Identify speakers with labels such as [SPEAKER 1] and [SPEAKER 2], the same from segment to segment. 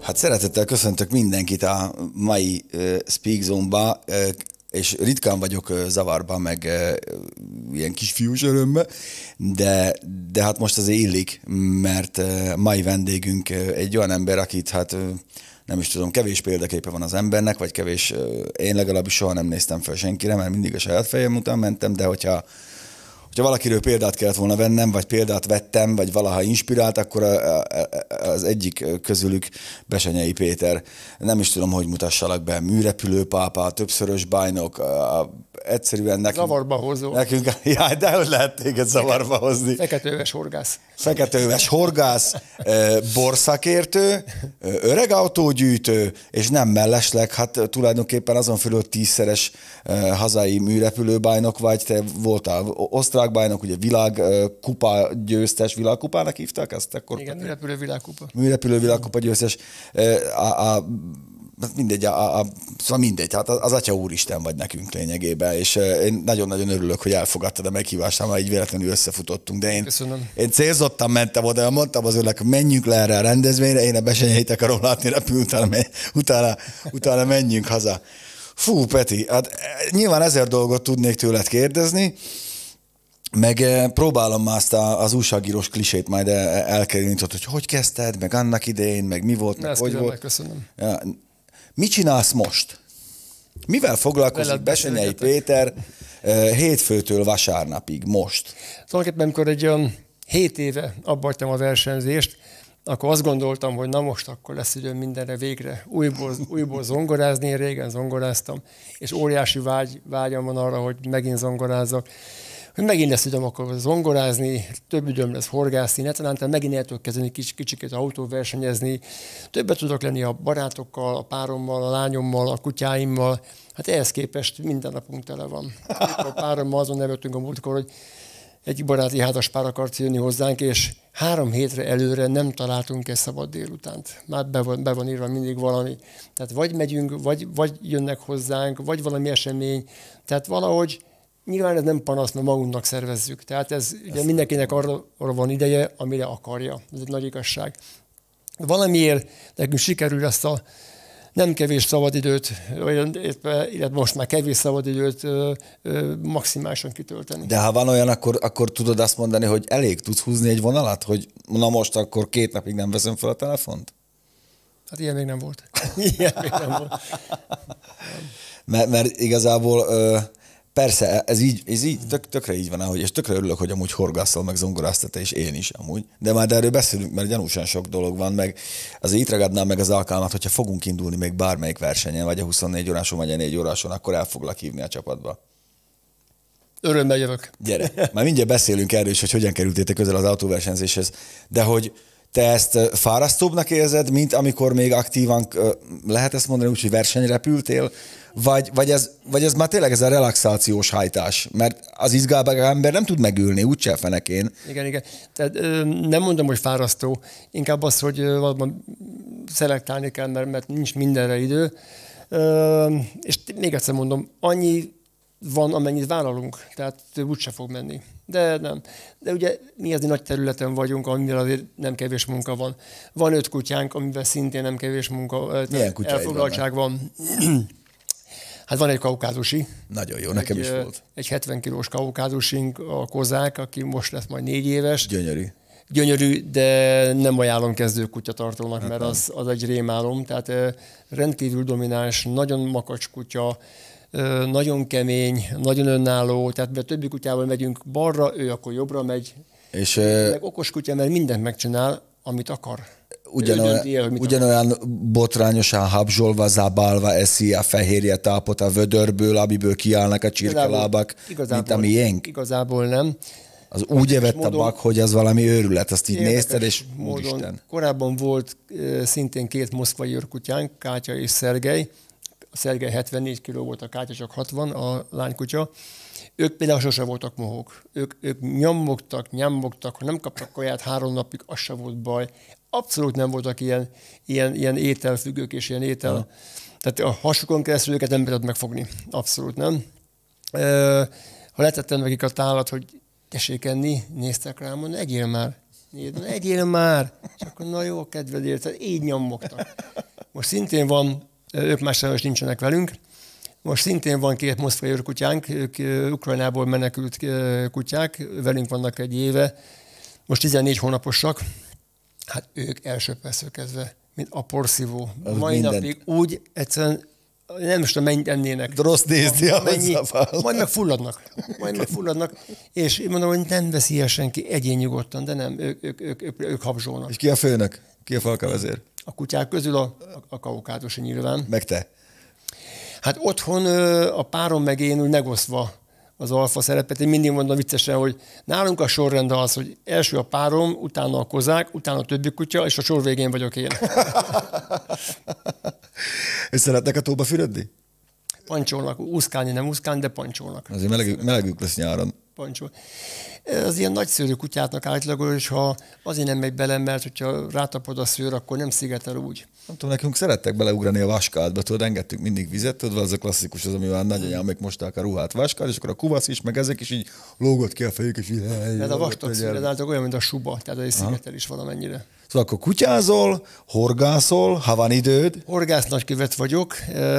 [SPEAKER 1] Hát szeretettel köszöntök mindenkit a mai Speak Zone-ba, és ritkán vagyok zavarban, meg ilyen kisfiús örömbe, de hát most azért illik, mert mai vendégünk egy olyan ember, akit hát nem is tudom, kevés példaképe van az embernek, vagy kevés, én legalábbis soha nem néztem fel senkire, mert mindig a saját fejem után mentem, de hogyha valakiről példát kellett volna vennem, vagy példát vettem, vagy valaha inspirált, akkor az egyik közülük Besenyei Péter. Nem is tudom, hogy mutassalak be. Műrepülőpápa, többszörös bajnok, egyszerűen nekünk...
[SPEAKER 2] Zavarba hozó.
[SPEAKER 1] Nekünk, jaj, de hogy lehet téged zavarba hozni.
[SPEAKER 2] Feketőves horgász.
[SPEAKER 1] Feketőves horgász, borszakértő, öreg autógyűjtő, és nem mellesleg, hát tulajdonképpen azon fölül 10-szeres hazai műrepülőbajnok vagy, te voltál osztrák bajnok, ugye világkupa győztes, világkupának hívták ezt? Akkor
[SPEAKER 2] igen, műrepülő világkupa.
[SPEAKER 1] Műrepülő világkupa győztes. Mindegy, szóval mindegy, hát az Atya Úristen vagy nekünk lényegében, és én nagyon-nagyon örülök, hogy elfogadtad a meghívást, már így véletlenül összefutottunk, de én célzottan mentem oda, mondtam az őrnek, menjünk le erre a rendezvényre, én a Besenyeit akarom látni repülni, utána menjünk haza. Fú, Peti, hát nyilván 1000 dolgot tudnék tőled kérdezni, meg próbálom már azt az újságírós klisét majd elkerülni, hogy kezdted, meg annak idején, meg mi volt, meg hogy volt.
[SPEAKER 2] Köszönöm.
[SPEAKER 1] Ja. Mit csinálsz most? Mivel foglalkozik Besenyei Péter hétfőtől vasárnapig most?
[SPEAKER 2] Tulajdonképpen, amikor egy 7 éve abbahagytam a versenyzést, akkor azt gondoltam, hogy na most akkor lesz időm mindenre végre újból zongorázni, én régen zongoráztam, és óriási vágyam van arra, hogy megint zongorázzak, hogy megint lesz időm akkor zongorázni, több időm lesz horgászni, netán megint el tudok kezdeni kicsikét autóversenyezni, többet tudok lenni a barátokkal, a párommal, a lányommal, a kutyáimmal. Hát ehhez képest minden napunk tele van. A párommal azon nevettünk a múltkor, hogy egy baráti házaspár akart jönni hozzánk, és 3 hétre előre nem találtunk egy szabad délutánt. Már be van írva mindig valami. Tehát vagy megyünk, vagy jönnek hozzánk, vagy valami esemény. Tehát valahogy nyilván ez nem panasz, mert magunknak szervezzük. Tehát ez ugye mindenkinek arra van ideje, amire akarja. Ez egy nagy igazság. Valamiért nekünk sikerül ezt a nem kevés szabadidőt, illetve most már kevés szabadidőt maximálisan kitölteni.
[SPEAKER 1] De ha van olyan, akkor tudod azt mondani, hogy elég tudsz húzni egy vonalat, hogy na most akkor 2 napig nem veszem fel a telefont?
[SPEAKER 2] Hát ilyen még nem volt. Ilyen még nem volt.
[SPEAKER 1] Mert igazából... Persze, ez így tökre így van, ahogy, és tökre örülök, hogy amúgy horgászol, meg zongoráztat, és én is amúgy. De már erről beszélünk, mert gyanúsan sok dolog van, meg azért itt ragadnám meg az alkalmat, hogyha fogunk indulni még bármelyik versenyen, vagy a 24 óráson, vagy a 4 óráson, akkor el foglak hívni a csapatba.
[SPEAKER 2] Örömmel jövök.
[SPEAKER 1] Gyere, már mindjárt beszélünk erről is, hogy hogyan kerültétek közel az autóversenyzéshez, de hogy te ezt fárasztóbbnak érzed, mint amikor még aktívan, lehet ezt mondani úgy, hogy versenyrepültél, vagy ez már tényleg ez a relaxációs hajtás, mert az izgálbák ember nem tud megülni, úgyse fenekén.
[SPEAKER 2] Igen. Tehát nem mondom, hogy fárasztó, inkább az, hogy valóban szelektálni kell, mert nincs mindenre idő. És még egyszer mondom, annyi van, amennyit vállalunk, tehát úgyse fog menni. De nem. De ugye mi azért nagy területen vagyunk, amivel azért nem kevés munka van. Van 5 kutyánk, amivel szintén nem kevés munka, elfoglaltság van. Hát van egy kaukázusi.
[SPEAKER 1] Nagyon jó, nekem is volt.
[SPEAKER 2] Egy 70 kilós kaukázusink, a kozák, aki most lesz majd 4 éves. Gyönyörű, de nem ajánlom kezdőkutyatartónak, mert az egy rémálom. Tehát rendkívül domináns, nagyon makacs kutya, nagyon kemény, nagyon önálló, tehát a többi kutyával megyünk balra, ő akkor jobbra megy. És meg okos kutya, mert mindent megcsinál, amit akar.
[SPEAKER 1] Ugyanolyan botrányosan habzsolva, zabálva eszi a fehérje tápot a vödörből, amiből kiállnak a csirkelábak, mint a miénk?
[SPEAKER 2] Igazából nem.
[SPEAKER 1] Az úgy evett a bak, hogy az valami őrület, azt így nézted, és úristen.
[SPEAKER 2] Korábban volt szintén 2 moszkvai őrkutyánk, Kátya és Szergej. A Szergej 74 kg volt, a Kátya csak 60, a lánykutya. Ők például sose voltak mohók. Ők nyammogtak, ha nem kaptak kaját 3 napig, az se volt baj. Abszolút nem voltak ilyen ételfüggők és ilyen étel. Tehát a hasukon keresztül őket nem tudod megfogni. Abszolút nem. Ha letettem nekik a tálat, hogy tessék enni, néztek rám, mondani, egyél már. Egyél már! És akkor na jó, kedvedért, így nyomogtak. Most szintén van, ők már sajnos nincsenek velünk, most szintén van 2 moszkvai őrkutyánk, ők Ukrajnából menekült kutyák, velünk vannak egy éve, most 14 hónaposak, hát ők első percről kezdve, mint a porszívó. Mai napig úgy egyszerűen nem is tudom, mennyit ennének.
[SPEAKER 1] Rossz nézni a
[SPEAKER 2] majd megfulladnak. És én mondom, hogy nem veszi el senki egyén nyugodtan, de nem, ők habzsolnak.
[SPEAKER 1] És ki a főnök? Ki a falkavezér?
[SPEAKER 2] A kutyák közül a kaukázusi nyilván.
[SPEAKER 1] Meg te?
[SPEAKER 2] Hát otthon a párom meg én úgy megosztva az alfa szerepet. Én mindig mondom viccesen, hogy nálunk a sorrend az, hogy első a párom, utána a kozák, utána a többi kutya, és a sor végén vagyok én.
[SPEAKER 1] És szeretnek a tóba fürödni?
[SPEAKER 2] Pancsolnak. Úszkálni nem úszkálni, de pancsolnak.
[SPEAKER 1] Azért melegük lesz nyáron.
[SPEAKER 2] Pancsol. Az ilyen nagyszőrű kutyátnak általában, és ha azért nem megy bele, mert hogyha rátapod a szőr, akkor nem szigetel úgy.
[SPEAKER 1] Nem tudom, nekünk szerettek beleugrani a vaskádba, tudod, engedtünk mindig vizet, tudod, az a klasszikus, az, amivel nagyanyámék mosták a ruhát vaskád, és akkor a kuvasz is, meg ezek is így lógott ki a fejük, és így...
[SPEAKER 2] Tehát a vastag szőr, ez olyan, mint a suba, tehát egy szigetel is valamennyire.
[SPEAKER 1] Szóval akkor kutyázol, horgászol, ha van időd.
[SPEAKER 2] Horgász nagykövet vagyok,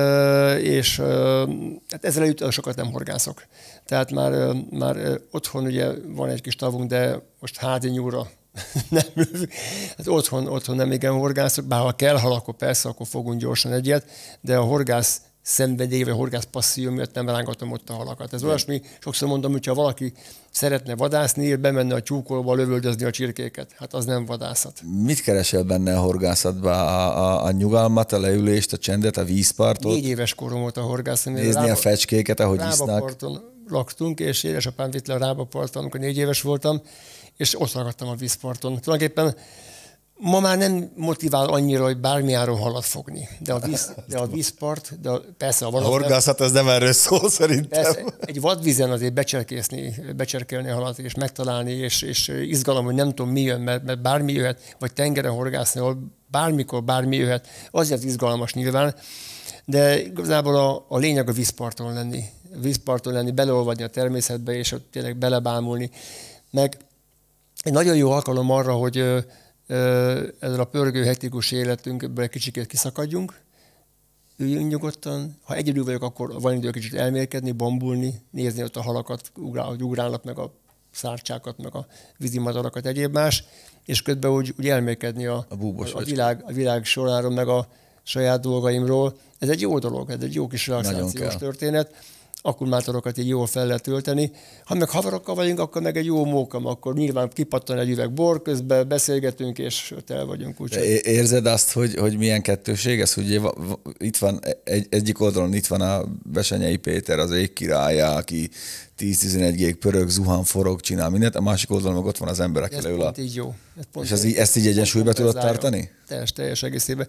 [SPEAKER 2] és hát ezzel együtt sokat nem horgászok. Tehát már otthon ugye van egy kis tavunk, de most házi nyúra nem lövünk. Hát otthon nem igen horgászok, bár ha kell hal, akkor persze, akkor fogunk gyorsan egyet, de a horgász szenvedély, vagy horgász passzió miatt nem rángatom ott a halakat. Ez olyasmi, sokszor mondom, hogyha valaki szeretne vadászni, bemenne a tyúkolba lövöldözni a csirkéket. Hát az nem vadászat.
[SPEAKER 1] Mit keresel benne a horgászatban? A nyugalmat, a leülést, a csendet, a vízpartot?
[SPEAKER 2] 4 éves korom volt a horgászat.
[SPEAKER 1] Nézni a fecskéket, ahogy isznak?
[SPEAKER 2] Rábaparton laktunk, és édesapám vitt le a Rábaparton, amikor 4 éves voltam, és ott ragadtam a vízparton. Tulajdonképpen ma már nem motivál annyira, hogy bármiáról halat fogni. De a vízpart, persze a vadat...
[SPEAKER 1] A horgászat az nem erről szól szerintem.
[SPEAKER 2] Persze, egy vadvízen azért becserkélni a halat, és megtalálni, és izgalom, hogy nem tudom mi jön, mert bármi jöhet, vagy tengeren horgászni, ahol bármikor bármi jöhet, azért izgalmas nyilván. De igazából a lényeg a vízparton lenni, beleolvadni a természetbe, és ott tényleg belebámulni. Meg egy nagyon jó alkalom arra, hogy ezzel a pörgő, hektikus életünkből egy kicsikét kiszakadjunk, üljünk nyugodtan. Ha egyedül vagyok, akkor van idő kicsit elmélkedni, bambulni, nézni ott a halakat, hogy ugrálnak meg a szárcsákat, meg a vízimadarakat, egyéb más, és közben úgy elmélkedni a világ soráról, meg a saját dolgaimról. Ez egy jó dolog, ez egy jó kis relaxációs történet. Akkumulátorokat így jól fel lehet tölteni. Ha meg haverokkal vagyunk, akkor meg egy jó mókam, akkor nyilván kipattan egy üveg bor, közben beszélgetünk, és ott el vagyunk.
[SPEAKER 1] Érzed azt, hogy milyen kettőség ez? Hogy itt van egyik oldalon itt van a Besenyei Péter, az ég királya, aki 10-11 gég pörög, zuhan, forog, csinál mindent, a másik oldalon meg ott van az ember, aki leül.
[SPEAKER 2] Pont így jó.
[SPEAKER 1] És ezt így egyensúlyba tudod tartani?
[SPEAKER 2] Teljes egészében.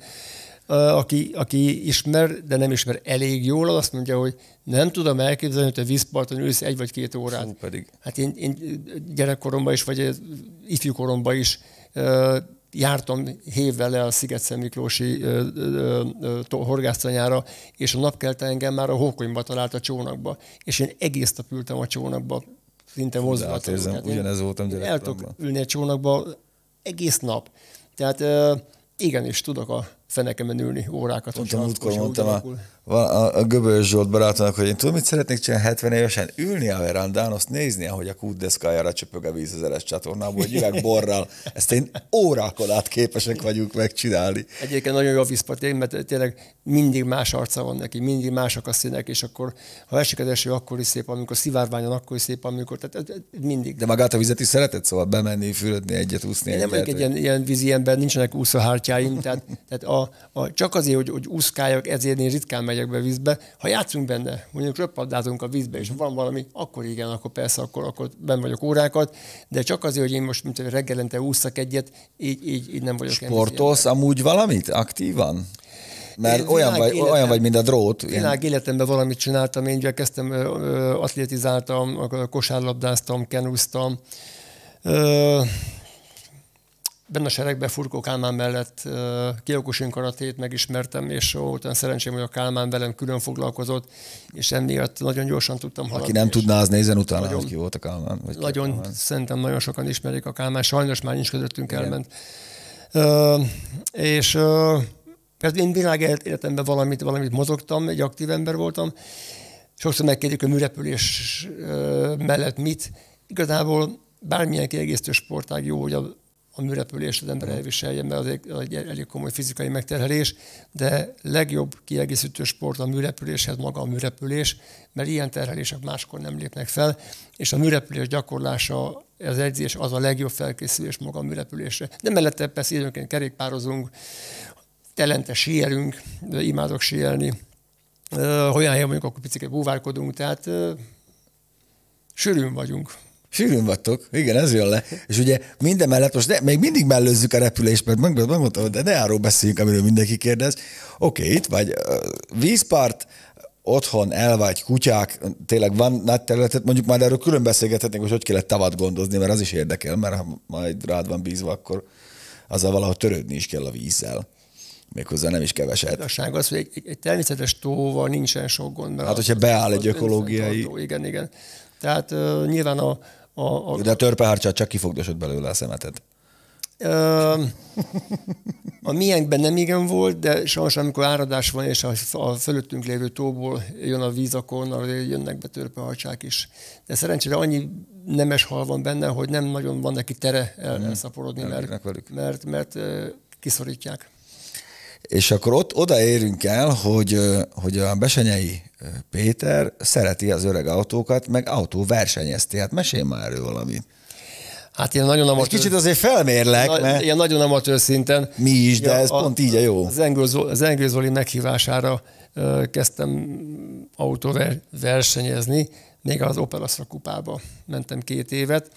[SPEAKER 2] Aki ismer, de nem ismer elég jól, azt mondja, hogy nem tudom elképzelni, hogy a vízparton ülsz 1 vagy 2 órát.
[SPEAKER 1] Pedig.
[SPEAKER 2] Hát én gyerekkoromban is, vagy ifjúkoromban is jártam hévvel le a Sziget-Szent Miklósi horgásztanyára, és a napkelte engem már a Hókonyba talált a csónakba. És én egész nap ültem a csónakba, szinte mozgatlan.
[SPEAKER 1] Ugyanez voltam gyerekkoromban.
[SPEAKER 2] El tudok ülni a csónakba egész nap. Tehát igenis tudok a fenekemen ülni órákat.
[SPEAKER 1] Mondtam a Göbölyös Zsolt barátomnak, hogy én tudom, mit szeretnék csinálni 70 évesen? Ülni a verandán, azt nézni, ahogy a kútdeszkájára csöpög a víz az Eres csatornából, egy üveg borral. Ezt én órákon át képesek vagyunk megcsinálni.
[SPEAKER 2] Egyébként nagyon jó a vízpart, mert tényleg mindig más arca van neki, mindig mások a színek, és akkor, ha esik az eső, akkor is szép, amikor szivárványon, akkor is szép, amikor, tehát mindig.
[SPEAKER 1] De magát a vizet is szereted, szóval bemenni, fürödni egyet, úszni egyet?
[SPEAKER 2] Nem vagyok egy ilyen vízi ember, nincsenek úszóhártyáim, tehát csak azért, hogy úszkáljak, ezért én ritkán megyek be vízbe. Ha játszunk benne, mondjuk röppaddázunk a vízbe, és van valami, akkor igen, akkor persze, akkor benn vagyok órákat, de csak azért, hogy én most mint reggelente ússzak egyet, így nem vagyok.
[SPEAKER 1] Sportolsz amúgy valamit aktívan? Mert olyan vagy, mint a drót.
[SPEAKER 2] Világ életemben valamit csináltam, én ugye kezdtem, atlétizáltam, kosárlabdáztam, kenúztam. benne a seregbe Furkó Kálmán mellett Kyokushin karatét megismertem, és volt olyan szerencsém, hogy a Kálmán velem külön foglalkozott, és emiatt nagyon gyorsan tudtam haladni.
[SPEAKER 1] Aki nem tudná, az nézzen utána, nagyon, hogy ki volt a Kálmán. Vagy
[SPEAKER 2] nagyon,
[SPEAKER 1] Kálmán. Szerintem
[SPEAKER 2] nagyon sokan ismerik a Kálmán, sajnos már nincs közöttünk, igen. Elment. És én világéletemben valamit mozogtam, egy aktív ember voltam. Sokszor megkérjük a műrepülés mellett mit. Igazából bármilyen kiegészítő sportág jó, hogy a műrepülést az ember elviselje, mert az egy elég komoly fizikai megterhelés, de legjobb kiegészítő sport a műrepüléshez maga a műrepülés, mert ilyen terhelések máskor nem lépnek fel, és a műrepülés gyakorlása, az edzés az a legjobb felkészülés maga a műrepülésre. De mellette persze időnként kerékpározunk, telente síelünk, imádok síelni, olyan helyen mondjuk, akkor picit búvárkodunk, tehát sűrűn vagyunk.
[SPEAKER 1] Sűrűn vagytok, igen, ez jön le. És ugye minden mellett most még mindig mellőzzük a repülést, mert megmondtam, de ne arról beszéljünk, amiről mindenki kérdez. Oké, itt vagy vízpart, otthon elvágy kutyák, tényleg van nagy területet, mondjuk már erről külön beszélgethetnénk, hogy kellett tavat gondozni, mert az is érdekel, mert ha majd rád van bízva, akkor azzal valahogy törődni is kell a vízzel. Méghozzá nem is keveset.
[SPEAKER 2] Igazság az, hogy egy természetes tóval nincsen sok gond.
[SPEAKER 1] Hát, hogyha beáll egy ökológiai...
[SPEAKER 2] Igen. Tehát nyilván
[SPEAKER 1] De a törpehárcsát csak kifogdosod belőle a szemetet.
[SPEAKER 2] A miénkben nem igen volt, de sajnos amikor áradás van, és a fölöttünk lévő tóból jön a vízakon, jönnek be törpeharcsák is. De szerencsére annyi nemes hal van benne, hogy nem nagyon van neki tere elszaporodni, mert kiszorítják.
[SPEAKER 1] És akkor oda érünk el, hogy a Bessenyei Péter szereti az öreg autókat, meg autóversenyezti. Hát mesélj már erről valamit.
[SPEAKER 2] Hát ilyen nagyon amatőr...
[SPEAKER 1] Kicsit azért felmérlek, mert...
[SPEAKER 2] Ilyen nagyon amatőr szinten.
[SPEAKER 1] Mi is, de ez pont így a jó.
[SPEAKER 2] Az Engő Zoli meghívására kezdtem autóversenyezni, még az Opel-Astra kupába mentem 2 évet.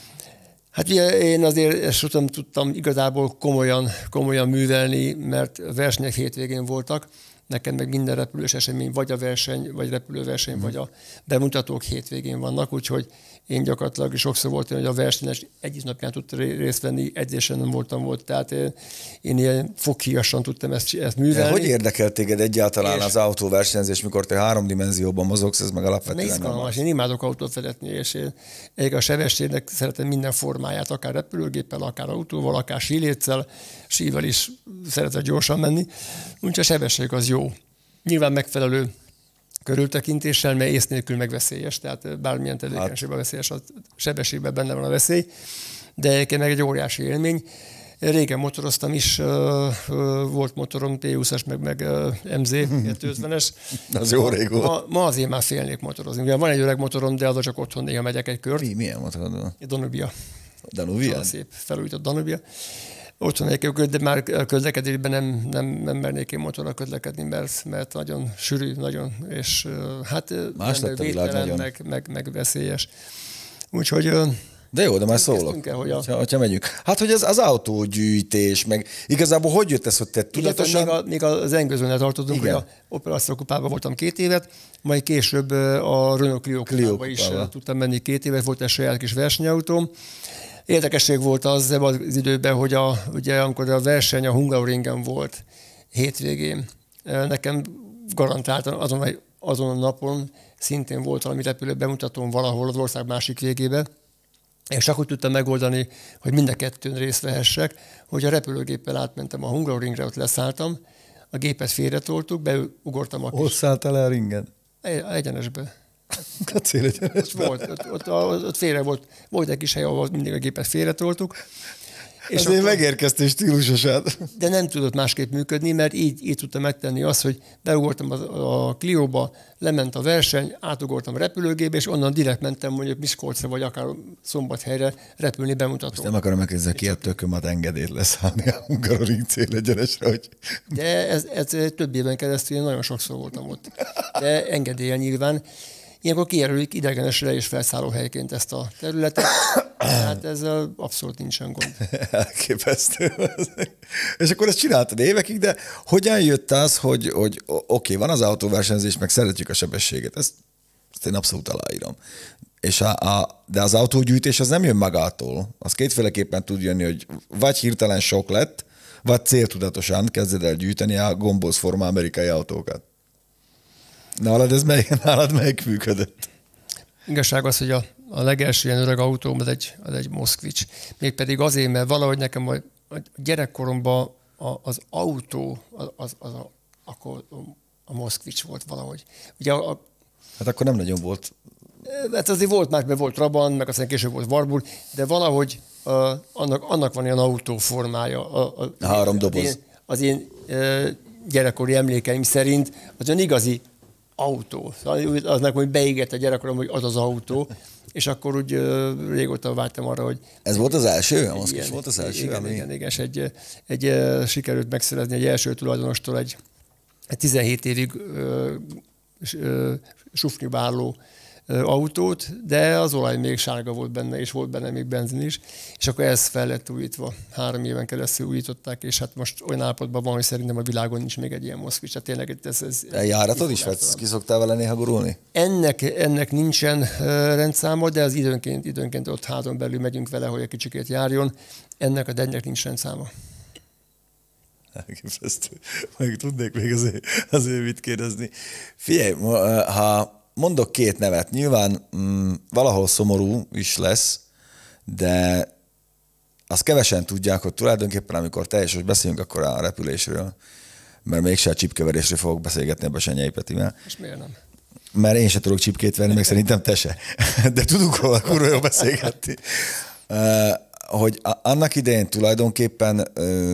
[SPEAKER 2] Hát ugye én azért ezt sem tudtam igazából komolyan művelni, mert versenyek hétvégén voltak. Nekem meg minden repülős esemény, vagy a verseny, vagy repülőverseny, vagy a bemutatók hétvégén vannak, úgyhogy én gyakorlatilag sokszor volt, hogy a versenyes egyik napján tudtam részt venni, edzésen nem voltam, tehát én ilyen foghíjasan tudtam ezt művelni.
[SPEAKER 1] De hogy érdekel téged egyáltalán az autóversenyzés, mikor te 3 dimenzióban mozogsz, ez meg alapvetően nem az?
[SPEAKER 2] Én imádok autót vezetni, és én a sebességnek szeretem minden formáját, akár repülőgéppel, akár autóval, akár síléccel, sível is szeretek gyorsan menni, úgyhogy a sebesség az jó. Nyilván megfelelő körültekintéssel, mert ész nélkül meg veszélyes, tehát bármilyen tevékenységben veszélyes, a sebességben benne van a veszély, de egyébként meg egy óriási élmény. Régen motoroztam is, volt motorom P20-as, meg MZ 250-es.
[SPEAKER 1] Az jó régóta.
[SPEAKER 2] Ma azért már félnék motorozni. Ugye van egy öreg motorom, de az csak otthon néha megyek egy kört.
[SPEAKER 1] Milyen motorod van?
[SPEAKER 2] Danubia.
[SPEAKER 1] Danubia?
[SPEAKER 2] Szép, felújított Danubia. Otthon egy kört, de már közlekedésben nem mernék én motorra közlekedni, mert nagyon sűrű, nagyon, és hát védtelen, meg veszélyes. Úgyhogy...
[SPEAKER 1] De jó, de már szólok, hogyha megyünk. Hát, hogy az autógyűjtés, meg igazából hogy jött ez, hogy te tudatosan...
[SPEAKER 2] Még az Engőzőnél tartottunk, hogy a Opel-Astra kupában voltam 2 évet, majd később a Renault Clio kupába is tudtam menni 2 évet, volt egy saját kis versenyautóm. Érdekesség volt az időben, hogy ugye amikor a verseny a Hungaroringen volt hétvégén, nekem garantáltan azon a napon szintén volt valami repülő bemutatón valahol az ország másik végébe, és akkor tudtam megoldani, hogy mind a kettőn részt vehessek, hogy a repülőgéppel átmentem a Hungaroringre, ott leszálltam, a gépet félretoltuk, beugortam a kis...
[SPEAKER 1] Hol szálltál el a ringen?
[SPEAKER 2] Egyenesbe.
[SPEAKER 1] A célegyenesbe?
[SPEAKER 2] Ott félre volt egy kis hely, ahol mindig a gépet félretoltuk.
[SPEAKER 1] És azért megérkeztél stílusosát.
[SPEAKER 2] De nem tudott másképp működni, mert így tudtam megtenni azt, hogy beugortam a Clióba, lement a verseny, átugortam a repülőgépbe, és onnan direkt mentem mondjuk Miskolcra, vagy akár Szombathelyre repülni bemutató.
[SPEAKER 1] Most nem akarom megkérdezni, ki a tökömat engedélyt leszállni a Hungaroring célegyenesre, hogy...
[SPEAKER 2] De ez több éven keresztül én nagyon sokszor voltam ott. De engedéllyel nyilván. Ilyenkor kijelölik idegenesre és felszálló helyként ezt a területet, tehát ez abszolút nincsen gond.
[SPEAKER 1] Elképesztő. És akkor ezt csináltad évekig, de hogyan jött az, hogy oké, van az autóversenyzés, meg szeretjük a sebességet, ezt én abszolút aláírom. De az autógyűjtés az nem jön magától. Az kétféleképpen tud jönni, hogy vagy hirtelen sok lett, vagy céltudatosan kezded el gyűjteni a gombóz forma amerikai autókat. Nálad melyik működött?
[SPEAKER 2] Igazság az, hogy a legelső ilyen öreg autóm az egy Moszkvics. Mégpedig azért, mert valahogy nekem a gyerekkoromban az autó, akkor a Moszkvics volt valahogy. Ugye
[SPEAKER 1] Hát akkor nem nagyon volt.
[SPEAKER 2] Hát azért volt más, mert volt Trabant, meg aztán később volt Warburg, de valahogy annak van ilyen autóformája.
[SPEAKER 1] A 3 doboz.
[SPEAKER 2] Az én gyerekkori emlékeim szerint az olyan igazi autó. Aznak, hogy beégett a gyerekkorom, hogy az az autó, és akkor úgy régóta vártam arra, hogy...
[SPEAKER 1] Ez volt az első? A Moszkvics volt az első?
[SPEAKER 2] Igen, és sikerült megszerezni egy első tulajdonostól egy 17 évig sufniba álló autót, de az olaj még sárga volt benne, és volt benne még benzin is, és akkor ez fel lett újítva. 3 éven keresztül újították, és hát most olyan állapotban van, hogy szerintem a világon nincs még egy ilyen Moszkvics. Tehát tényleg ez
[SPEAKER 1] járatod is? Ki szoktál vele néha gurulni?
[SPEAKER 2] Ennek nincsen rendszáma, de az időnként ott házon belül megyünk vele, hogy egy kicsikét járjon. Ennek nincs rendszáma.
[SPEAKER 1] Elképesztő. Meg tudnék még azért mit kérdezni. Figyelj, ha mondok 2 nevet, nyilván valahol szomorú is lesz, de azt kevesen tudják, hogy tulajdonképpen amikor teljesen beszélünk akkor a repülésről, mert mégse a csipkeverésről fogok beszélgetni a Besenyei Petivel.
[SPEAKER 2] És miért nem?
[SPEAKER 1] Mert én se tudok csipkét venni, meg szerintem te se. De tudunk róla kurva jól beszélgetni. Hogy annak idején tulajdonképpen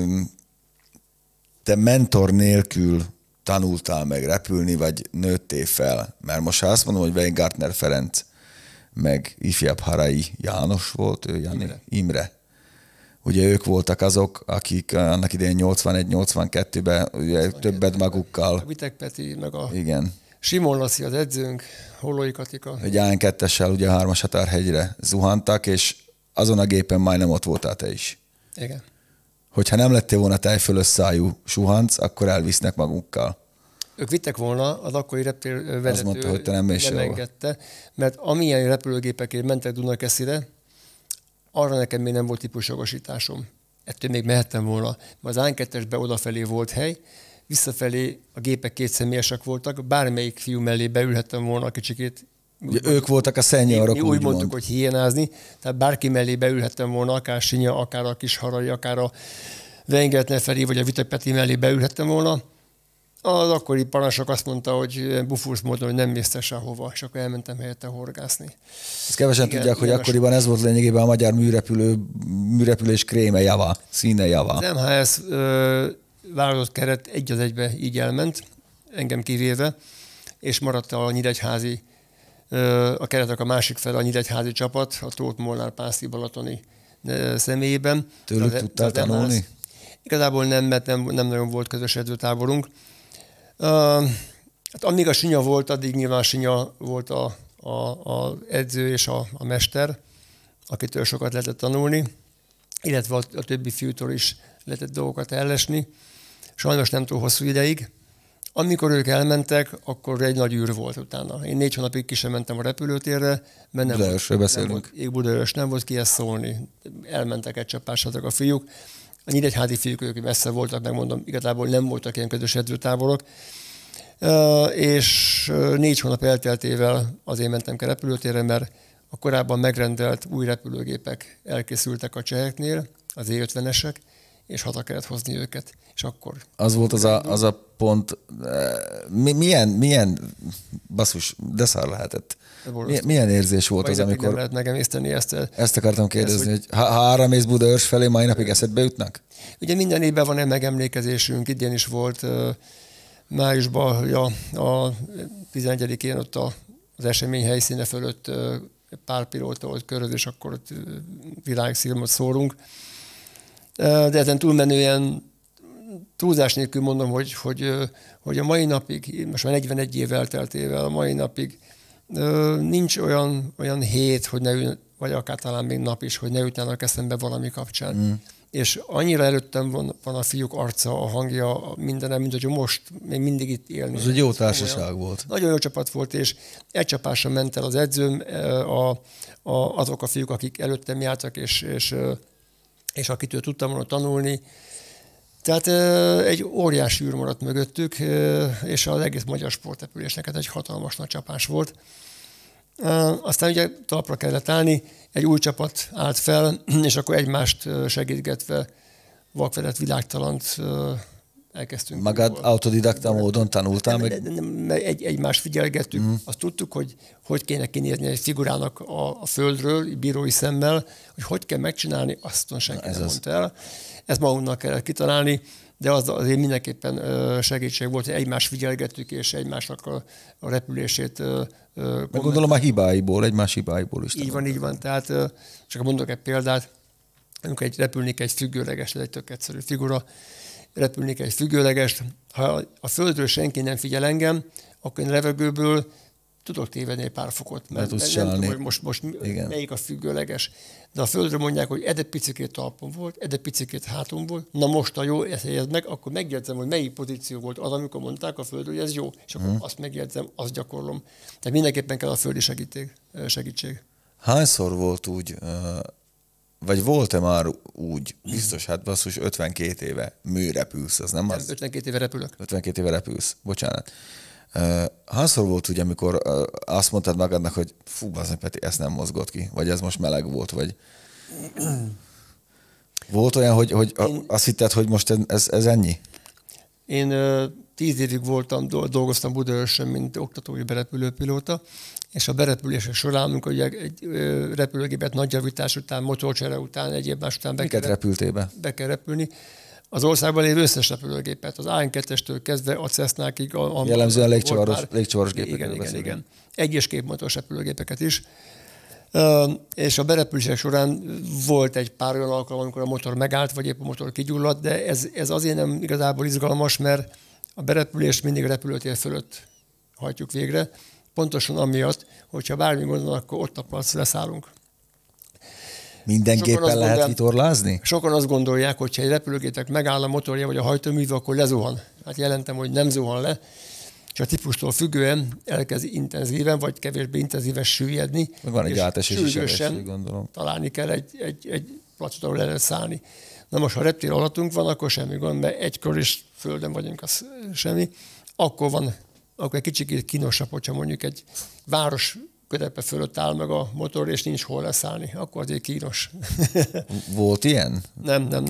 [SPEAKER 1] te mentor nélkül tanultál meg repülni, vagy nőttél fel? Mert most ha azt mondom, hogy Weingartner Ferenc, meg ifjabb Harai János volt, ő Jani? Imre. Ugye ők voltak azok, akik annak idején 81-82-ben ugye többet magukkal.
[SPEAKER 2] A Vitek Peti, meg a
[SPEAKER 1] igen.
[SPEAKER 2] Simon Laci az edzőnk, Hollói Katika.
[SPEAKER 1] Egy AN2-essel ugye a 3-as határhegyre zuhantak, és azon a gépen majdnem ott voltál te is.
[SPEAKER 2] Igen.
[SPEAKER 1] Hogyha nem lettél volna tejfölös szájú suhanc, akkor elvisznek magukkal.
[SPEAKER 2] Ők vittek volna, az akkori repülővezető
[SPEAKER 1] azt mondta, hogy te nem
[SPEAKER 2] engedte, mert amilyen repülőgépekért mentek Dunakeszire, arra nekem még nem volt típusjogosításom. Ettől még mehettem volna. Mert az AN2-esben odafelé volt hely, visszafelé a gépek 2 személyesek voltak, bármelyik fiú mellé beülhettem volna kicsikét.
[SPEAKER 1] Ugye ők voltak a szenyorok,
[SPEAKER 2] mi úgy mondtuk, hogy hiénázni, tehát bárki mellé beülhettem volna, akár Sinya, akár a Kis Harai, akár a Weingartner Feri, vagy a Vitek Peti mellé beülhettem volna. Az akkori parancsnok azt mondta, hogy bufursz módon, hogy nem mész te sehova, és akkor elmentem helyette horgászni.
[SPEAKER 1] Ezt kevesen tudják, hogy akkoriban ez volt lényegében a magyar műrepülés kréme java, színe java.
[SPEAKER 2] Az MHS válogatott keret 1-1 így elment, engem kivéve, és maradt a nyíregyházi, a keretek a másik fel a nyíregyházi csapat, a Tóth Molnár Pászi Balatoni személyében.
[SPEAKER 1] Tőlük tudtál tanulni?
[SPEAKER 2] Igazából nem, mert nem nagyon volt közös edzőtáborunk. Hát amíg a Sinya volt, addig nyilván Sinya volt az edző és a mester, akitől sokat lehetett tanulni, illetve a többi fiútól is lehetett dolgokat ellesni. Sajnos nem túl hosszú ideig. Amikor ők elmentek, akkor egy nagy űr volt utána. Én 4 hónapig ki sem mentem a repülőtérre, mert Budaörsről nem volt kihez szólni. Elmentek egy csapásra a fiúk. A nyíregyházi fiúk, ők messze voltak, megmondom, igazából nem voltak ilyen közös edzőtáborok. És 4 hónap elteltével azért mentem ki a repülőtérre, mert a korábban megrendelt új repülőgépek elkészültek a cseheknél, az E50-esek, és haza kellett hozni őket. És akkor...
[SPEAKER 1] Az volt az a pont, milyen basszus, de szar lehetett. Milyen érzés volt az, amikor...
[SPEAKER 2] Nem lehet megemészteni ezt.
[SPEAKER 1] Ezt akartam kérdezni, hogy ha arra mész Budaörs felé, mai napig eszedbe jutnak?
[SPEAKER 2] Ugye minden évben van egy megemlékezésünk, idén is volt májusban, a 11-én ott az esemény helyszíne fölött pár pilóta volt köröz, és akkor ott világszínvonalon szórunk. De ezen túlmenően túlzás nélkül mondom, hogy a mai napig, most már 41 év elteltével, a mai napig nincs olyan hét, hogy ne ül, vagy akár talán még nap is, hogy ne jutnának eszembe valami kapcsán. és annyira előttem van a fiúk arca, a hangja, mindenem, mint hogy most még mindig itt élni.
[SPEAKER 1] Ez egy jó társaság volt.
[SPEAKER 2] Nagyon jó csapat volt, és egy csapásra ment el az edzőm, azok a fiúk, akik előttem jártak, és akitől tudtam volna tanulni. Tehát egy óriási űr maradt mögöttük, és az egész magyar sportrepülésnek egy hatalmas nagy csapás volt. Aztán ugye talpra kellett állni, egy új csapat állt fel, és akkor egymást segítgetve vakvedett világtalant elkezdtünk.
[SPEAKER 1] Magad autodidakta módon tanultál meg?
[SPEAKER 2] Egymást figyelgettük, azt tudtuk, hogy kéne kinézni egy figurának a földről, bírói szemmel, hogy kell megcsinálni, azt senki nem mondta el. Ezt magunknak kellett kitalálni, de az azért mindenképpen segítség volt, hogy egymást figyelgettük, és egymásnak a repülését.
[SPEAKER 1] Meg gondolom a hibáiból, egymás hibáiból is.
[SPEAKER 2] Így van. Tehát csak mondok egy példát, amikor repülnék egy függőleges, ez egy tök egyszerű figura, repülnék egy függőlegest, ha a földről senki nem figyel engem, akkor én levegőből tudok tévedni egy pár fokot, mert nem tudom, hogy most melyik a függőleges. De a földről mondják, hogy egy picikét talpon volt, egy picikét háton volt, na most a jó, ezt helyezd meg, akkor megjegyzem, hogy melyik pozíció volt az, amikor mondták a földről, hogy ez jó, és akkor azt megjegyzem, azt gyakorlom. Tehát mindenképpen kell a földi segítség.
[SPEAKER 1] Hányszor volt úgy, vagy volt-e már úgy, biztos, hát basszus 52 éve műrepülsz, az nem az?
[SPEAKER 2] 52 éve repülök.
[SPEAKER 1] 52 éve repülsz, bocsánat. Hányszor volt úgy, amikor azt mondtad magadnak, hogy fú, bazdmeg, Peti, ezt nem mozgott ki, vagy ez most meleg volt, vagy volt olyan, hogy azt hitted, hogy most ez ennyi?
[SPEAKER 2] Én 10 évig dolgoztam Budaörsön, mint oktatói berepülőpilóta, és a berepülések során, amikor ugye egy repülőgépet nagy javítás után, motorcsere után, egyéb más után be kell repülni, az országban lévő összes repülőgépet, az AN2-től kezdve a Cessnákig.
[SPEAKER 1] Jellemzően légcsavaros gépekről beszélünk.
[SPEAKER 2] Igen. Egy- és képmotoros repülőgépeket is. És a berepülések során volt egy pár olyan alkalom, amikor a motor megállt, vagy épp a motor kigyulladt, de ez azért nem igazából izgalmas, mert a berepülést mindig a repülőtér fölött hajtjuk végre. Pontosan amiatt, hogyha bármi gond van, akkor ott a placra leszállunk.
[SPEAKER 1] Mindenképpen lehet vitorlázni?
[SPEAKER 2] Sokan azt gondolják, hogy ha egy repülőgépnek megáll a motorja vagy a hajtóműve, akkor lezuhan. Hát jelentem, hogy nem zuhan le, és a típustól függően elkezd intenzíven, vagy kevésbé intenzíven süllyedni.
[SPEAKER 1] Van egy átesési sebesség, gondolom.
[SPEAKER 2] Találni kell egy placot, ahol le lehet szállni. Na most, ha reptér alattunk van, akkor semmi gond, mert egykor is földön vagyunk, az semmi. Akkor egy kicsit kínosabb, hogyha mondjuk egy város kötepe fölött áll meg a motor, és nincs hol leszállni. Akkor azért kínos.
[SPEAKER 1] Volt ilyen?
[SPEAKER 2] Nem.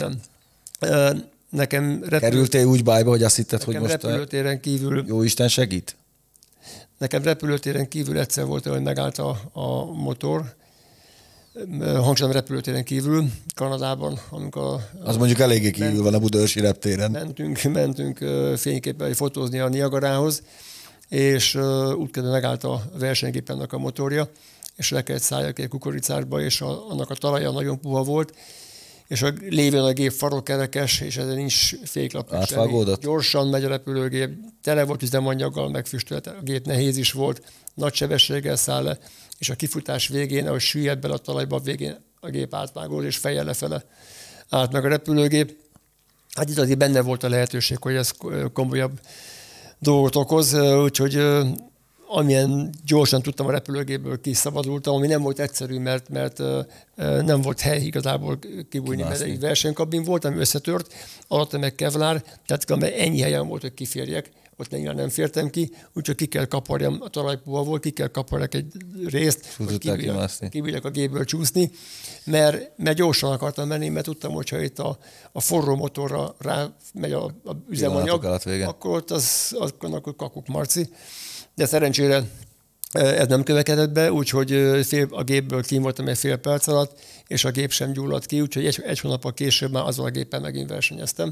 [SPEAKER 1] Kerültél úgy bájba, hogy azt hitted, hogy most
[SPEAKER 2] repülőtéren kívül,
[SPEAKER 1] jó Isten segít?
[SPEAKER 2] Nekem repülőtéren kívül egyszer volt, hogy megállt a motor, hangsúlyom repülőtéren kívül, Kanadában, amikor...
[SPEAKER 1] Az mondjuk eléggé kívül van a budaörsi reptéren.
[SPEAKER 2] Mentünk fényképpen fotózni a Niagarához, és útközben megállt a versenygépennek a motorja, és le kellett szálljak egy kukoricásba, és annak a talaja nagyon puha volt, és lévén a gép farokkerekes, és ezen nincs féklap.
[SPEAKER 1] Átvágódott?
[SPEAKER 2] Gyorsan megy a repülőgép, tele volt üzemanyaggal, megfüstölt, a gép nehéz is volt, nagy sebességgel száll le, és a kifutás végén, ahogy süllyedt bele a talajba, a végén a gép átvágódott, és fejjel lefele állt meg a repülőgép. Hát itt azért benne volt a lehetőség, hogy ez komolyabb dolgot okoz, úgyhogy amilyen gyorsan tudtam a repülőgépből kiszabadultam, ami nem volt egyszerű, mert nem volt hely igazából kibújni, mert egy versenykabin volt, ami összetört, alatta meg kevlár, tehát ennyi helyen volt, hogy kiférjek, ott nem fértem ki, úgyhogy ki kell kaparjam, a talajpuha volt, ki kell kaparjak egy részt, hogy kibírjak a gépből csúszni, mert gyorsan akartam menni, mert tudtam, hogyha itt a forró motorra rá megy a üzemanyag, akkor ott akkor kakuk marci. De szerencsére ez nem következett be, úgyhogy a gépből kín voltam egy fél perc alatt, és a gép sem gyulladt ki, úgyhogy egy hónappal később már azzal a géppel megint versenyeztem.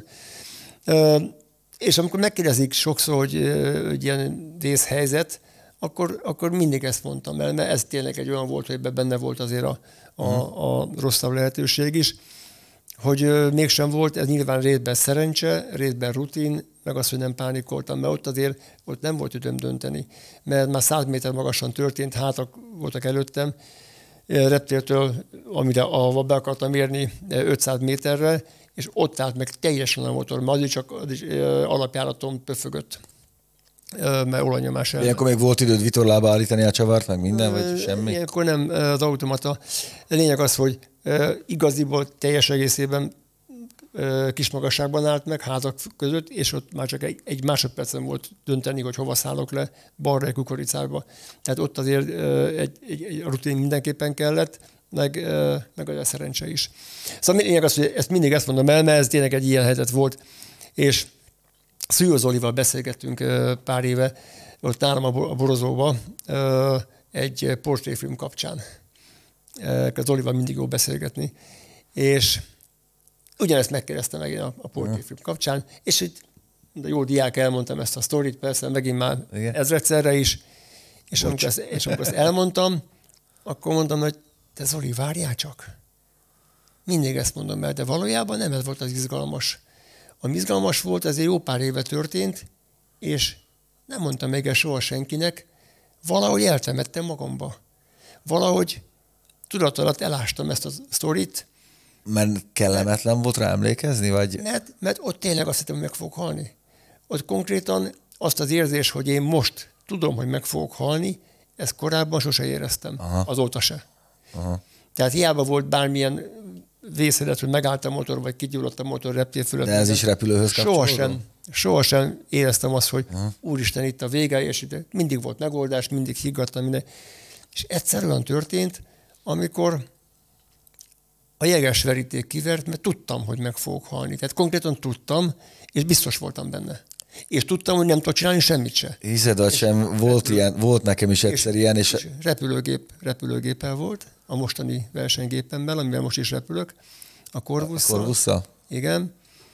[SPEAKER 2] És amikor megkérdezik sokszor, hogy ilyen vészhelyzet, akkor mindig ezt mondtam el, mert ez tényleg egy olyan volt, hogy benne volt azért a rosszabb lehetőség is, hogy mégsem volt, ez nyilván részben szerencse, részben rutin, meg az, hogy nem pánikoltam, mert ott nem volt időm dönteni, mert már 100 méter magasan történt, hátak voltak előttem, reptértől, amire be akartam érni 500 méterre, és ott állt meg teljesen a motor, mert az is alapjáraton pöfögött, mert olajnyomás ellen.
[SPEAKER 1] Ilyenkor még volt időd vitorlába állítani a csavart, meg minden, vagy semmi?
[SPEAKER 2] Ilyenkor nem, az automata. A lényeg az, hogy igaziból teljes egészében kis magasságban állt meg, házak között, és ott már csak egy másodpercen volt dönteni, hogy hova szállok le, balra egy kukoricába. Tehát ott azért egy rutin mindenképpen kellett, meg a szerencse is. Szóval lényeg az, hogy ezt mondom el, mert ez tényleg egy ilyen helyzet volt, és Szűjó Zolival beszélgettünk pár éve, ott nálam a Borozóba, egy portréfilm kapcsán. Az Zolival mindig jó beszélgetni. És ugyanezt megkérdeztem meg a portréfilm kapcsán, és hogy jó diák, elmondtam ezt a sztorit, persze megint már ezredszerre is, és amikor ezt elmondtam, akkor mondtam, hogy te Zoli, várjál csak. Mindig ezt mondom el, de valójában nem ez volt az izgalmas. Ami izgalmas volt, ez egy jó pár éve történt, és nem mondtam még el soha senkinek, valahogy eltemettem magamba. Valahogy tudat alatt elástam ezt a sztorit.
[SPEAKER 1] Mert kellemetlen volt rá emlékezni, vagy?
[SPEAKER 2] Mert ott tényleg azt hittem, hogy meg fogok halni. Ott konkrétan azt az érzés, hogy én most tudom, hogy meg fogok halni, ezt korábban sose éreztem. Aha. Azóta se. Aha. Tehát hiába volt bármilyen vészelet, hogy megállt a motor, vagy kigyulladt a motor reptér fölött.
[SPEAKER 1] De ez is repülőhöz kapcsolódó?
[SPEAKER 2] Sohasem éreztem azt, hogy úristen, itt a vége, és mindig volt megoldás, mindig higgadtam, minden. És egyszerűen történt, amikor a jegesveríték kivert, mert tudtam, hogy meg fogok halni. Tehát konkrétan tudtam, és biztos voltam benne. És tudtam, hogy nem tudok csinálni semmit se.
[SPEAKER 1] Hiszed, sem volt nekem is egyszer ilyen. És
[SPEAKER 2] repülőgéppel volt, a mostani versenygépemmel, amivel most is repülök, a Corvusszal. Igen.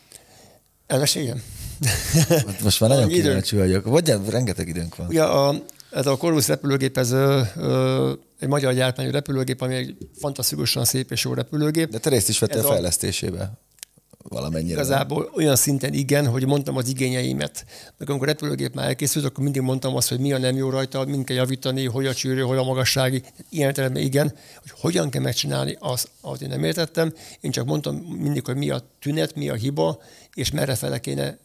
[SPEAKER 2] Elmeséljem?
[SPEAKER 1] Most már nagyon kíváncsi vagyok. Vagy rengeteg időnk van.
[SPEAKER 2] Ugye ez a Corvus repülőgép, ez egy magyar gyártmányú repülőgép, ami egy fantasztikusan szép és jó repülőgép.
[SPEAKER 1] De te részt is vettél a fejlesztésébe valamennyire.
[SPEAKER 2] Igazából olyan szinten igen, hogy mondtam az igényeimet. Meg amikor a repülőgép már elkészült, akkor mindig mondtam azt, hogy mi a nem jó rajta, mind kell javítani, hogy a csűrő, hogy a magassági. Ilyen értelemben igen, hogy hogyan kell megcsinálni, azt én nem értettem. Én csak mondtam mindig, hogy mi a tünet, mi a hiba, és merre fele kéne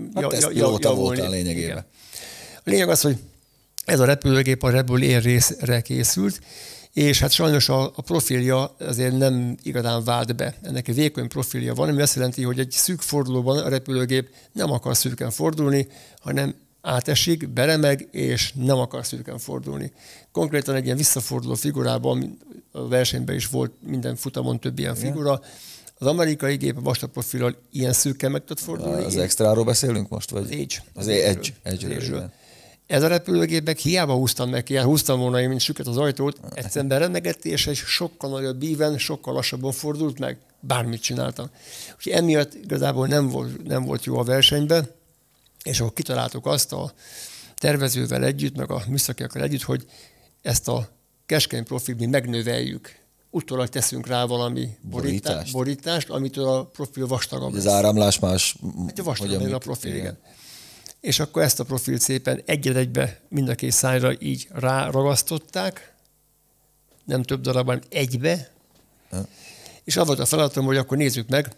[SPEAKER 1] javulni. A lényegében. Igen.
[SPEAKER 2] A lényeg az, hogy ez a repülőgép a Rebel Air Race-re készült, és hát sajnos a profilja azért nem igazán vált be. Ennek egy vékony profilja van, ami azt jelenti, hogy egy szűk fordulóban a repülőgép nem akar szűken fordulni, hanem átesik, beremeg, és nem akar szűken fordulni. Konkrétan egy ilyen visszaforduló figurában, a versenyben is volt minden futamon több ilyen figura. Az amerikai gép a vastag profillal ilyen szűken meg tud fordulni.
[SPEAKER 1] Az extráról beszélünk most? Vagy?
[SPEAKER 2] Az
[SPEAKER 1] Edge-ről.
[SPEAKER 2] Ez a repülőgépek hiába húztam neki, húztam volna én, mint süket az ajtót, egyszerűen remegett, és egy sokkal nagyobb íven, sokkal lassabban fordult meg, bármit csináltam. Úgyhogy emiatt igazából nem volt jó a versenyben, és akkor kitaláltuk azt a tervezővel együtt, meg a műszakiakkal együtt, hogy ezt a keskeny profilt mi megnöveljük. Utólag teszünk rá valami borítást, amitől a profil vastagabb lesz.
[SPEAKER 1] Az áramlás más.
[SPEAKER 2] Vastagabb a profil, igen. És akkor ezt a profilt szépen egybe mind a két szárnyra így ráragasztották, nem több darabban, egybe, és az volt a feladatom, hogy akkor nézzük meg,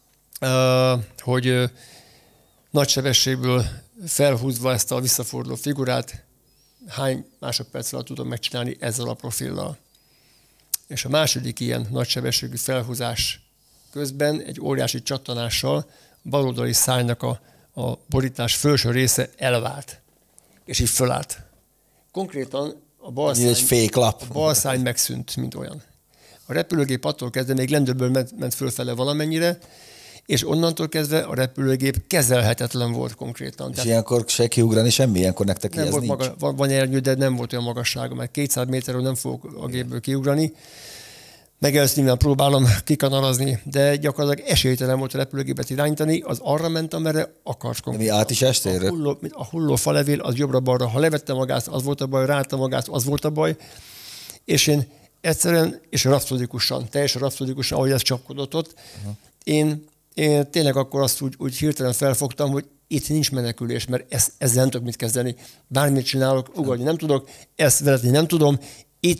[SPEAKER 2] hogy nagy sebességből felhúzva ezt a visszaforduló figurát, hány másodperc alatt tudom megcsinálni ezzel a profillal. És a második ilyen nagysebességű felhúzás közben egy óriási csattanással baloldali szárnynak a borítás felső része elvált, és így fölállt. Konkrétan a bal szárny megszűnt, mint olyan. A repülőgép attól kezdve még lendőből ment fölfele valamennyire, és onnantól kezdve a repülőgép kezelhetetlen volt konkrétan.
[SPEAKER 1] És ilyenkor se kiugrani semmi? Ilyenkor nektek
[SPEAKER 2] nem
[SPEAKER 1] ez nincs?
[SPEAKER 2] Van ernyő, de nem volt olyan magassága, mert 200 méterről nem fogok a gépből kiugrani. Meg először nyilván próbálom kikanalazni, de gyakorlatilag esélytelen volt a repülőgépet irányítani, az arra ment, amerre akart konkrétan.
[SPEAKER 1] Mi át is estél?
[SPEAKER 2] A hulló falevél, az jobbra-balra. Ha levettem a gázt, az volt a baj, ráadtam a gázt, az volt a baj. És én egyszerűen, és teljesen rapszodikusan, ahogy ez csapkodott ott, én tényleg akkor azt úgy hirtelen felfogtam, hogy itt nincs menekülés, mert ezzel nem tudok mit kezdeni. Bármit csinálok, ugrani nem tudok, ezt vezetni nem tudom. Itt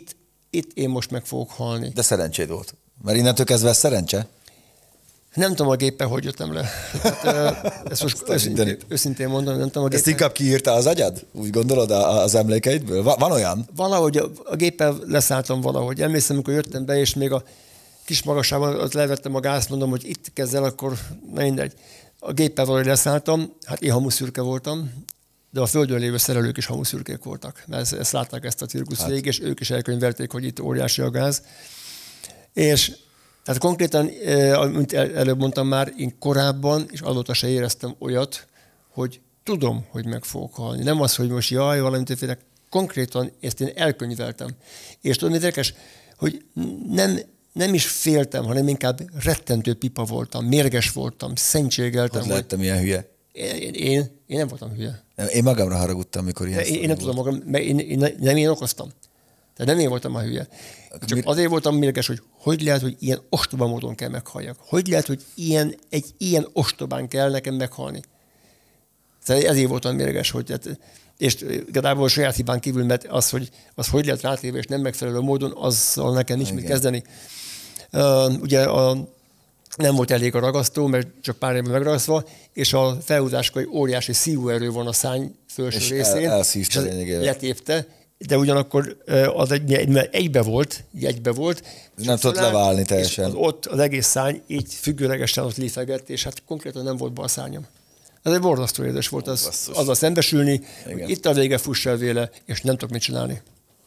[SPEAKER 2] itt én most meg fogok halni.
[SPEAKER 1] De szerencséd volt. Mert innentől kezdve ez szerencse?
[SPEAKER 2] Nem tudom a géppel, hogy jöttem le. Hát, ezt most őszintén mondom, nem tudom a géppel.
[SPEAKER 1] Ezt inkább kiírta az agyad? Úgy gondolod az emlékeidből? Van olyan?
[SPEAKER 2] Valahogy a géppel leszálltam valahogy. Emlékszem, amikor jöttem be, és még a kis magasában ott levettem a gázt, mondom, hogy itt kezd el, akkor na mindegy. A géppel valahogy leszálltam, hát én hamuszürke voltam, de a földön lévő szerelők is hamuszürkék voltak, mert ezt látták ezt a cirkusz végig, és ők is elkönyvelték, hogy itt óriási a gáz. És tehát konkrétan, amit előbb mondtam már, én korábban, és azóta se éreztem olyat, hogy tudom, hogy meg fogok halni. Nem az, hogy most jaj, valamit félek. Konkrétan ezt én elkönyveltem. És tudod, érdekes, hogy nem is féltem, hanem inkább rettentő pipa voltam, mérges voltam, szentségeltem.
[SPEAKER 1] Hogy lettem ilyen hülye?
[SPEAKER 2] Én nem voltam hülye.
[SPEAKER 1] Én magamra haragudtam, amikor ilyen
[SPEAKER 2] Én nem tudom magam, mert nem én okoztam. Tehát nem én voltam a hülye. Csak azért voltam mérges, hogy lehet, hogy ilyen ostoba módon kell meghalljak. Hogy lehet, hogy egy ilyen ostobán kell nekem meghalni. Tehát ezért voltam mérges, hogy és igazából saját hibán kívül, mert az, hogy lehet rátéve, és nem megfelelő módon, azzal nekem nincs mit kezdeni. Ugye nem volt elég a ragasztó, mert csak pár évben megragasztva, és a felhúzáskor egy óriási szívóerő van a szárny felső részén, és letépte, de ugyanakkor az egybe volt.
[SPEAKER 1] Nem tudott leválni teljesen.
[SPEAKER 2] Ott az egész szárny így függőlegesen ott lifegett, és hát konkrétan nem volt be a szárnyam. Ez egy borzasztó érzés volt azzal szembesülni, hogy itt a vége, fuss el véle, és nem tudok mit csinálni.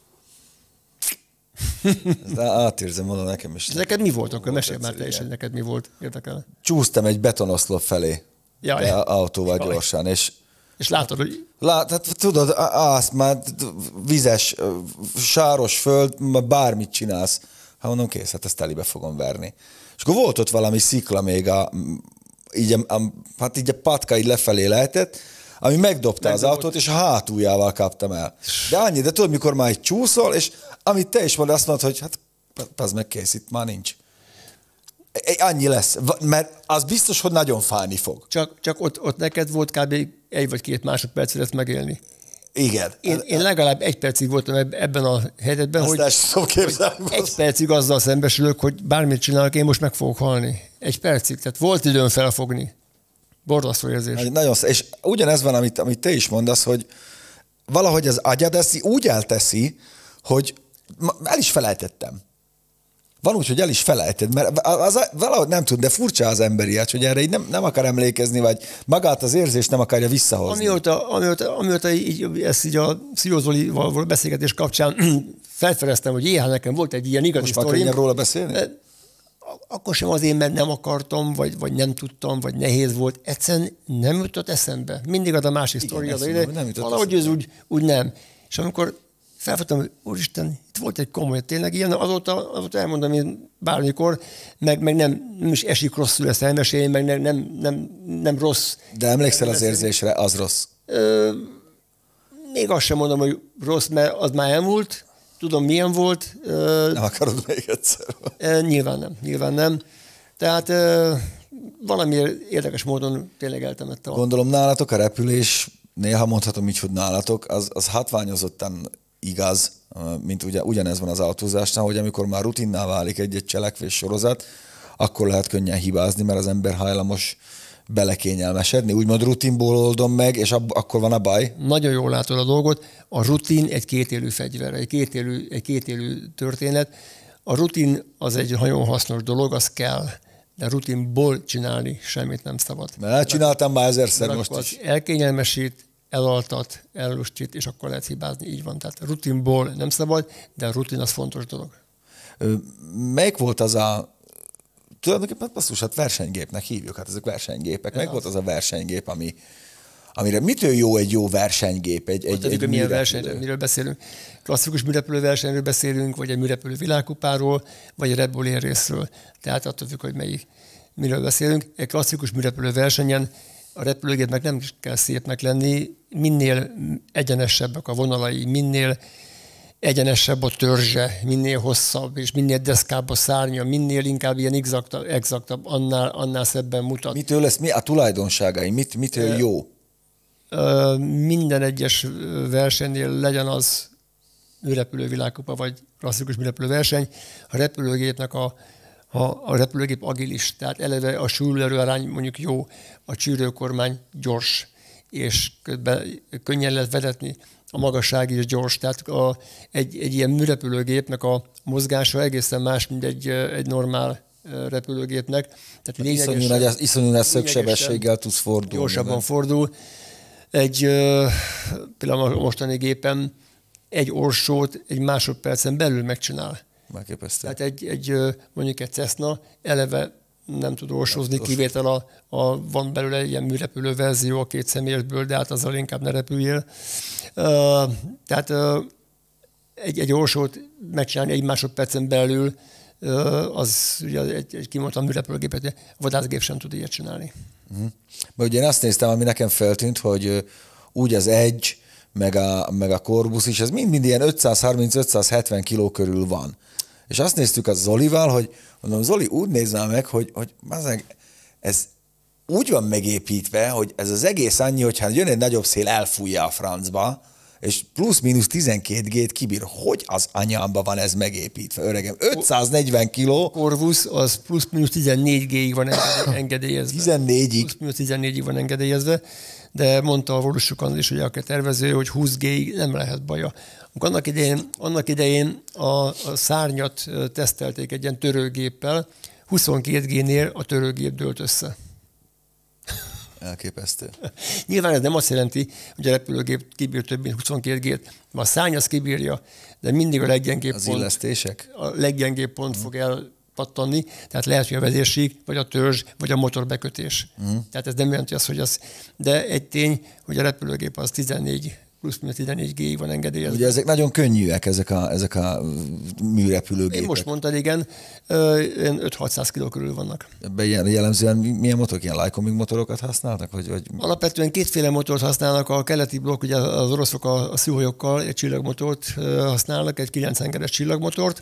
[SPEAKER 1] De átérzem, mondom nekem is.
[SPEAKER 2] Neked mi volt akkor? Mesélj már teljesen, hogy neked mi volt, érdekel.
[SPEAKER 1] Csúsztam egy betonoszlop felé, autóval gyorsan, és
[SPEAKER 2] látod, hogy...
[SPEAKER 1] Hát tudod, azt már vizes, sáros föld, bármit csinálsz. Hát mondom, kész, hát ezt telibe fogom verni. És akkor volt ott valami szikla még, így a patka így lefelé lehetett, ami megdobta az autót, és a hátuljával kaptam el. De annyi, de tudod, mikor már így csúszol, és amit te is mondod, azt mondod, hogy hát az meg kész, itt már nincs. Annyi lesz, mert az biztos, hogy nagyon fájni fog.
[SPEAKER 2] Csak ott neked volt kb. 1 vagy 2 másodpercre ezt megélni.
[SPEAKER 1] Igen.
[SPEAKER 2] Én legalább 1 percig voltam ebben a helyzetben, hogy 1 percig azzal szembesülök, hogy bármit csinálok, én most meg fogok halni. 1 percig, tehát volt időm felfogni. Borzasztó érzés.
[SPEAKER 1] Nagyon és ugyanez van, amit te is mondasz, hogy valahogy az agyad ezt úgy elteszi, hogy el is felejtettem. Van úgy, hogy el is felejted, mert valahogy nem tud, de furcsa az emberi, hogy erre így nem akar emlékezni, vagy magát az érzést nem akarja visszahozni.
[SPEAKER 2] Amióta ezt így a Szió Zolival beszélgetés kapcsán felfedeztem, hogy nekem volt egy ilyen igazi
[SPEAKER 1] sztorim. Most már könnyebb róla beszélni?
[SPEAKER 2] Akkor sem azért, mert nem akartam, vagy nem tudtam, vagy nehéz volt. Egyszerűen nem jutott eszembe. Mindig az a másik sztori az ide. Valahogy ez úgy nem. És amikor felfogtam, hogy úristen, itt volt egy komoly, tényleg ilyen, azóta elmondom én bármikor, meg nem is esik rosszul ezt elmesélni, meg nem rossz.
[SPEAKER 1] De emlékszel az érzésre, az rossz?
[SPEAKER 2] Még azt sem mondom, hogy rossz, mert az már elmúlt, tudom milyen volt.
[SPEAKER 1] Nem akarod még egyszer?
[SPEAKER 2] Nyilván nem. Tehát valamiért érdekes módon tényleg eltemette.
[SPEAKER 1] Gondolom nálatok a repülés, néha mondhatom így, hogy nálatok, az hatványozottan igaz, mint ugyanez van az autózásnál, hogy amikor már rutinná válik egy cselekvés sorozat, akkor lehet könnyen hibázni, mert az ember hajlamos belekényelmesedni. Úgymond rutinból oldom meg, és akkor van a baj.
[SPEAKER 2] Nagyon jól látod a dolgot. A rutin egy kétélű fegyver, egy kétélű történet. A rutin az egy nagyon hasznos dolog, az kell, de rutinból csinálni semmit nem szabad.
[SPEAKER 1] Mert csináltam már 1000-szer most is.
[SPEAKER 2] Elkényelmesít, elaltat, ellustít, és akkor lehet hibázni. Így van. Tehát rutinból nem szabad, de a rutin az fontos dolog.
[SPEAKER 1] Melyik volt az a tulajdonképpen basszus, hát versenygépnek hívjuk, hát ezek versenygépek. Meg volt az a versenygép, amire mitől jó egy jó versenygép, egy
[SPEAKER 2] milyen versenyről, miről beszélünk? Klasszikus műrepülő versenyről beszélünk, vagy egy műrepülő világkupáról, vagy egy Red Bull érrészről. Tehát attól függ, hogy miről beszélünk. Egy klasszikus műrepülő versenyen a repülőgépnek nem kell szépnek lenni, minél egyenesebbek a vonalai, minél egyenesebb a törzse, minél hosszabb, és minél deszkább a szárnya, minél inkább ilyen exaktabb, annál szebben mutat.
[SPEAKER 1] Mitől lesz, mi a tulajdonságai? Mitől jó?
[SPEAKER 2] Minden egyes versenynél legyen az űrrepülő világkupa, vagy klasszikus műrepülő verseny. A repülőgépnek a repülőgép agilis, tehát eleve a súlyerőarány mondjuk jó, a csűrőkormány gyors, és könnyen lehet vezetni, a magasság is gyors, tehát egy ilyen műrepülőgépnek a mozgása egészen más, mint egy normál repülőgépnek. Tehát
[SPEAKER 1] iszonyú nagy szögsebességgel tudsz fordulni.
[SPEAKER 2] Gyorsabban fordul. Például a mostani gépen egy orsót egy másodpercen belül megcsinál.
[SPEAKER 1] Megképesztő.
[SPEAKER 2] Tehát mondjuk egy Cessna eleve nem tud orsózni, kivétel van belőle ilyen műrepülő verzió a 2 személyesből, de hát azzal inkább ne repüljél. Tehát egy orsót megcsinálni egy másodpercen belül, az ugye egy kimondtam műrepülőgépet, vadászgép sem tud ilyet csinálni.
[SPEAKER 1] Mert ugye én azt néztem, ami nekem feltűnt, hogy úgy az Edge, meg a Corvus is, ez mind ilyen 530-570 kiló körül van. És azt néztük az Zolival, hogy mondom, Zoli, úgy nézzel meg, hogy ez úgy van megépítve, hogy ez az egész annyi, hogyha jön egy nagyobb szél, elfújja a francba, és plusz-minusz 12 gét kibír. Hogy az anyámba van ez megépítve, öregem? 540 kiló.
[SPEAKER 2] Corvus az plusz-minusz 14 G-ig van engedélyezve.
[SPEAKER 1] 14-ig?
[SPEAKER 2] Plusz-minusz 14-ig van engedélyezve, de mondta a Volusukan is, hogy a tervező, hogy 20 G-ig nem lehet baja. Annak idején a szárnyat tesztelték egy ilyen törőgéppel, 22 G-nél a törőgép dőlt össze.
[SPEAKER 1] Elképesztő.
[SPEAKER 2] Nyilván ez nem azt jelenti, hogy a repülőgép kibír több mint 22 G-t, a szárny az kibírja, de mindig a leggyengébb
[SPEAKER 1] az
[SPEAKER 2] pont.
[SPEAKER 1] illesztések?
[SPEAKER 2] A leggyengébb pont fog elpattanni, tehát lehet, hogy a vezérsík, vagy a törzs, vagy a motorbekötés. Tehát ez nem jelenti azt, hogy az... De egy tény, hogy a repülőgép az 14 G-ig van engedélyezve.
[SPEAKER 1] Ugye ezek nagyon könnyűek, ezek a műrepülőgépek.
[SPEAKER 2] Én most mondtad, igen, 5-600 kg körül vannak.
[SPEAKER 1] Ebben jellemzően milyen motorok, ilyen Lycoming motorokat használnak? Vagy...
[SPEAKER 2] Alapvetően kétféle motort használnak. A keleti blokk, ugye az oroszok a szúholyokkal egy csillagmotort használnak, egy 9 hengeres csillagmotort.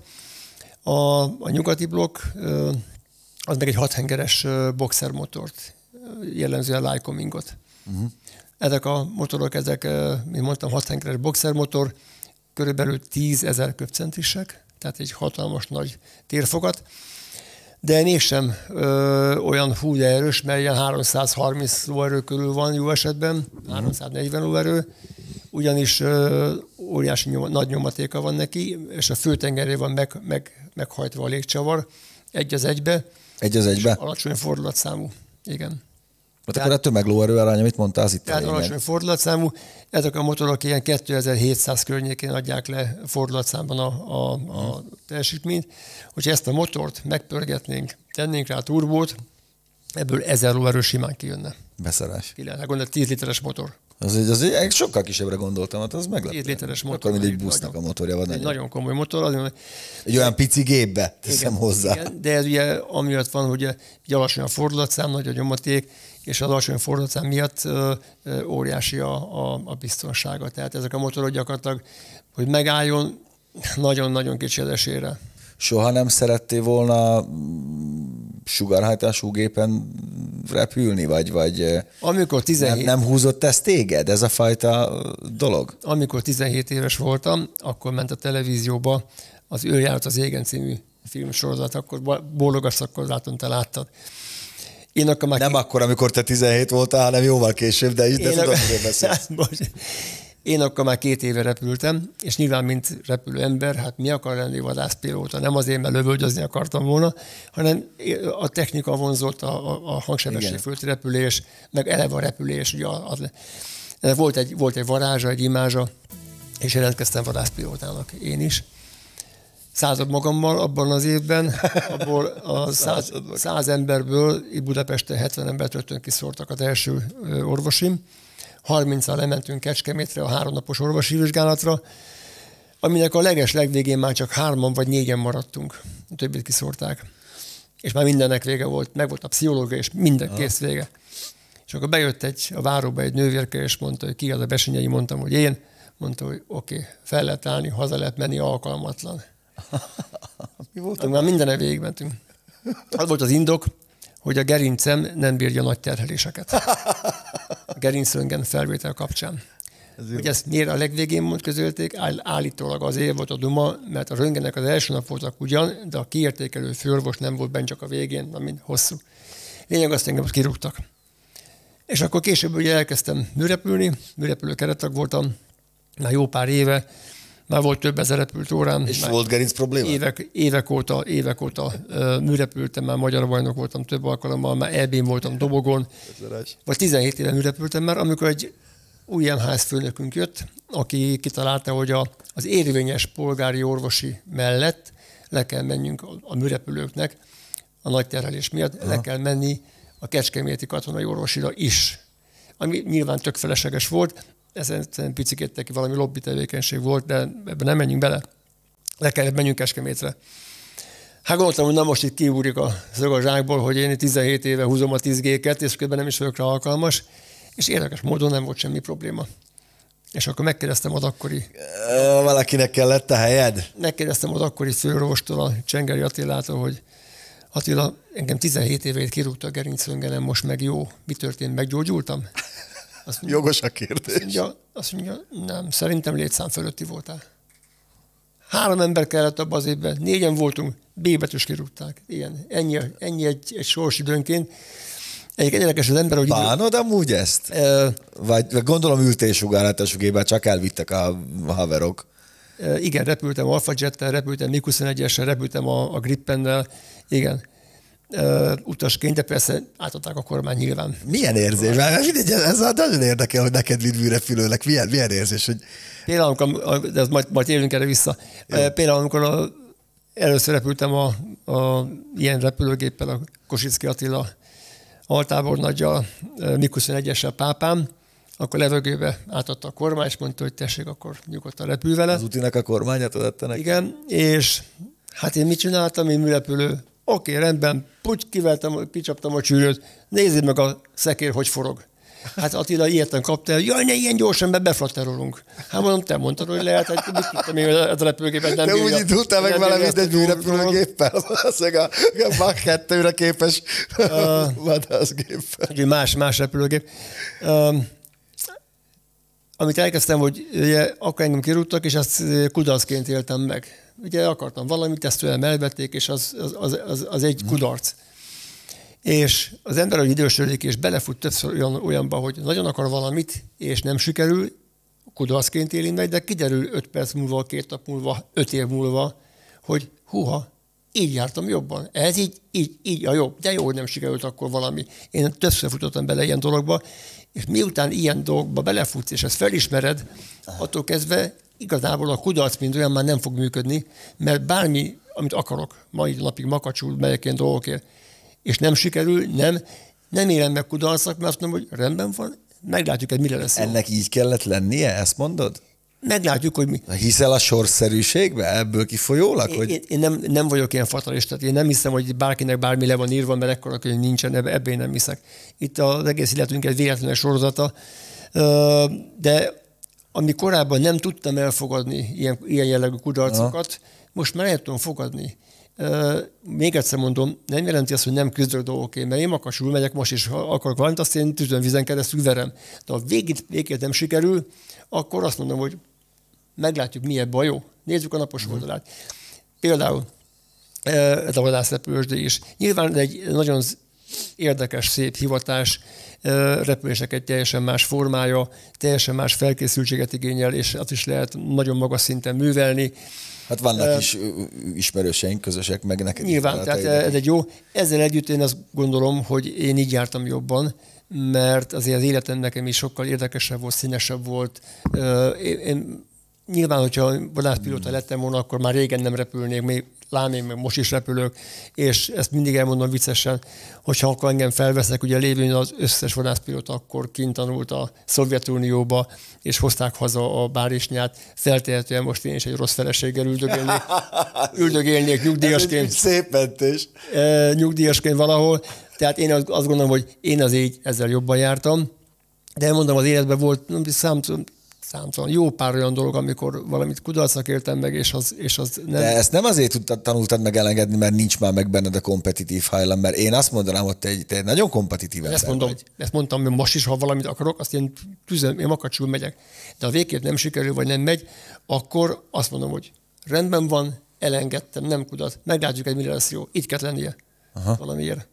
[SPEAKER 2] A nyugati blokk az meg egy 6 hengeres boxermotort, jellemzően Lycomingot. Ezek a motorok, mint mondtam, 6 hengeres boxermotor, körülbelül 10 000 köbcentrisek, tehát egy hatalmas nagy térfogat, de mégsem olyan hú de erős, mert ilyen 330 lóerő körül van jó esetben, 340 lóerő, ugyanis óriási nagy nyomatéka van neki, és a főtengerén van meghajtva a légcsavar, egy az egybe. Alacsony fordulatszámú, igen.
[SPEAKER 1] Tehát akkor a tömeglóerő arány, amit mondtál, az itt
[SPEAKER 2] tehát alacsony fordulatszámú. Ezek a motorok ilyen 2700 környékén adják le fordulatszámban a teljesítményt. Hogyha ezt a motort megpörgetnénk, tennénk rá turbót, ebből 1000 lóerő simán kijönne.
[SPEAKER 1] Beszarás.
[SPEAKER 2] Ki lehet gondolni, 10 literes motor.
[SPEAKER 1] Az egy sokkal kisebbre gondoltam, hát az meglepő.
[SPEAKER 2] 10 literes motor.
[SPEAKER 1] Akkor mint egy busznak a motorja van.
[SPEAKER 2] Egy nagyon komoly motor.
[SPEAKER 1] Egy olyan pici gépbe teszem hozzá.
[SPEAKER 2] Igen, de ez ugye amiatt van, hogy egy alacsony a fordulatszám, nagy a nyomaték, és az alacsony fordulatszám miatt óriási a biztonsága. Tehát ezek a motorok gyakorlatilag, hogy megálljon, nagyon-nagyon kicsi az esélyre.
[SPEAKER 1] Soha nem szerettél volna sugárhajtású gépen repülni, vagy
[SPEAKER 2] amikor 17...
[SPEAKER 1] nem húzott ez téged, ez a fajta dolog?
[SPEAKER 2] Amikor 17 éves voltam, akkor ment a televízióba az Őrjárat az égen című filmsorozat, akkor bólogass, akkor látom, te láttad.
[SPEAKER 1] Nem akkor, amikor te 17 voltál, hanem jóval később, de is, de tudom, hogy beszélsz.
[SPEAKER 2] Én akkor már 2 éve repültem, és nyilván, mint repülő ember, hát mi akar lenni vadászpilóta? Nem azért, mert lövöldözni akartam volna, hanem a technika vonzott, a hangsebesség fölti repülés, meg eleve a repülés. Ugye volt egy varázsa, egy imázsa, és jelentkeztem vadászpilótának én is. 100 magammal abban az évben, abból a 100 emberből Budapesten 70 embert rögtön kiszórtak az első orvosim. 30-al lementünk Kecskemétre a 3 napos orvosi vizsgálatra, aminek a legvégén már csak 3 vagy 4-en maradtunk. A többit kiszórták. És már mindennek vége volt, meg volt a pszichológia, és minden kész vége. És akkor bejött a váróba egy nővérke, és mondta, hogy ki az a Besenyei, mondtam, hogy én. Mondta, hogy oké, fel lehet állni, haza lehet menni, alkalmatlan.
[SPEAKER 1] Mi volt?
[SPEAKER 2] Már mindenre végigmentünk. Az volt az indok, hogy a gerincem nem bírja nagy terheléseket. A gerincröntgen felvétel kapcsán. Hogy ezt miért a legvégén közölték, állítólag azért volt a duma, mert a röntgenek az első nap voltak ugyan, de a kiértékelő főorvos nem volt benne, csak a végén, amint hosszú. Lényeg azt engem kirúgtak. És akkor később ugye elkezdtem műrepülni, műrepülő kerettag voltam, már jó pár éve, már volt több ezer repült órám.
[SPEAKER 1] És volt gerinc probléma?
[SPEAKER 2] Évek óta műrepültem, már magyar bajnok voltam több alkalommal, már EB-n voltam dobogon. Vagy 17 éve műrepültem már, amikor egy új MHS főnökünk jött, aki kitalálta, hogy az érvényes polgári orvosi mellett le kell menjünk a műrepülőknek, a nagy terhelés miatt, le kell menni a kecskeméti katonai orvosira is. Ami nyilván tök felesleges volt, ezen picikettek, valami lobby tevékenység volt, de ebben nem menjünk bele. Le kellett menjünk Kecskemétre. Hát gondoltam, hogy na most itt kiúrik a szög a zsákból, hogy én 17 éve húzom a 10G-ket, és közben nem is vagyok rá alkalmas, és érdekes módon nem volt semmi probléma. És akkor megkérdeztem az akkori...
[SPEAKER 1] Valakinek kellett a helyed?
[SPEAKER 2] Megkérdeztem az akkori főorvostól, a Csengeri Attilától, hogy Attila, engem 17 évét kirúgta a gerincröntgenem, most meg jó. Mi történt? Meggyógyultam?
[SPEAKER 1] Jogos a kérdés.
[SPEAKER 2] Azt mondja, nem, szerintem létszám fölötti voltál. 3 ember kellett abban az évben, 4-en voltunk, B betűs kirúgták. Ilyen, ennyi egy sorsidőnként. Egyébként érdekes az ember, hogy...
[SPEAKER 1] Bánod amúgy ezt? Vagy gondolom ültésugárátásugében csak elvittek a haverok.
[SPEAKER 2] Igen, repültem Alpha Jettel, repültem MiG-21-essel, repültem a Grippennel, igen. Utasként, de persze átadták a kormány nyilván.
[SPEAKER 1] Milyen érzés? Ez nagyon érdekel, hogy neked műrepülőnek. Milyen érzés, hogy...
[SPEAKER 2] Például, amikor, de majd élünk erre vissza. Például, amikor először repültem ilyen repülőgéppel, a Kosicki Attila altábornaggyal, MiG-21-essel Pápám, akkor levegőbe átadta a kormány, és mondta, hogy tessék, akkor nyugodtan repülj vele.
[SPEAKER 1] Az utinak a kormányát adta neki?
[SPEAKER 2] Igen, és hát én mit csináltam, én műrepülő. Oké, rendben, kicsaptam a csűrőt, nézzéd meg a szekér, hogy forog. Hát Attila ilyetten kapta el, jaj, ne ilyen gyorsan, beflatterolunk. Hát mondom, te mondtad, hogy lehet, hogy mit tudtam én, hogy ez a repülőgépet nem bírja.
[SPEAKER 1] De úgy indultál meg vele, mint egy műrepülőgéppel, a Mach 2-re képes vadászgéppel.
[SPEAKER 2] Más repülőgép. Amit elkezdtem, hogy ugye, akkor engem kirúgtak, és azt kudarcként éltem meg. Ugye akartam valamit, ezt tőlem elvették, és az egy kudarc. És az ember, hogy idősödik, és belefut többször olyanba, hogy nagyon akar valamit, és nem sikerül, kudarcként éli meg, de kiderül 5 perc múlva, 2 nap múlva, 5 év múlva, hogy húha, így jártam jobban. Ez így a jobb. De jó, hogy nem sikerült akkor valami. Én többször futottam bele ilyen dologba, és miután ilyen dolgokba belefutsz, és ezt felismered, attól kezdve igazából a kudarc, mint olyan már nem fog működni, mert bármi, amit akarok, mai napig makacsul megyek ilyen dolgokért, és nem sikerül, nem élem meg kudarcnak, mert azt mondom, hogy rendben van, meglátjuk, hogy mire lesz.
[SPEAKER 1] Ennek így kellett lennie, ezt mondod?
[SPEAKER 2] Meglátjuk, hogy mi.
[SPEAKER 1] Hiszel a sorszerűségbe ebből kifolyólag?
[SPEAKER 2] Én nem vagyok ilyen fatalista, én nem hiszem, hogy bárkinek bármi le van írva, mert ekkora könyv nincsen, ebben én nem hiszek. Itt az egész életünk egy véletlen sorozata, de ami korábban nem tudtam elfogadni ilyen jellegű kudarcokat, most már el tudom fogadni. Még egyszer mondom, nem jelenti azt, hogy nem küzdök dolgokért, mert én makacsul megyek most is, ha akarok valamit, azt én tüzönvízen keresztül verem. De ha végét nem sikerül, akkor azt mondom, hogy meglátjuk, mi ebben a jó. Nézzük a napos oldalát. Például ez a vadászrepülősdíj is. Nyilván egy nagyon érdekes, szép hivatás, repüléseket teljesen más formája, teljesen más felkészültséget igényel, és azt is lehet nagyon magas szinten művelni.
[SPEAKER 1] Hát vannak is ismerőseink, közösek, meg neked.
[SPEAKER 2] Nyilván, tehát ez egy jó. Ezzel együtt én azt gondolom, hogy én így jártam jobban, mert azért az életem nekem is sokkal érdekesebb volt, színesebb volt. Én nyilván, hogyha vadászpilóta lettem volna, akkor már régen nem repülnék, még most is repülök, és ezt mindig elmondom viccesen, hogyha akkor engem felvesznek, ugye lévén az összes vadászpilóta akkor kint tanult a Szovjetunióba, és hozták haza a bárisnyát, feltehetően most én is egy rossz feleséggel üldögélnék nyugdíjasként.
[SPEAKER 1] Szép mentés.
[SPEAKER 2] Nyugdíjasként valahol. Tehát én azt gondolom, hogy én az így ezzel jobban jártam, de mondom, az életben volt számtalan. Jó pár olyan dolog, amikor valamit kudarcnak éltem meg, és az nem...
[SPEAKER 1] De ezt nem azért tanultad meg elengedni, mert nincs már meg benned a kompetitív hajlam, mert én azt mondanám, hogy te egy nagyon kompetitív ember vagy.
[SPEAKER 2] Ezt mondtam, hogy most is, ha valamit akarok, azt én makacsul megyek. De a végét nem sikerül, vagy nem megy, akkor azt mondom, hogy rendben van, elengedtem, nem kudarc, meglátjuk, hogy mire lesz jó. Így kell lennie. Valamiért.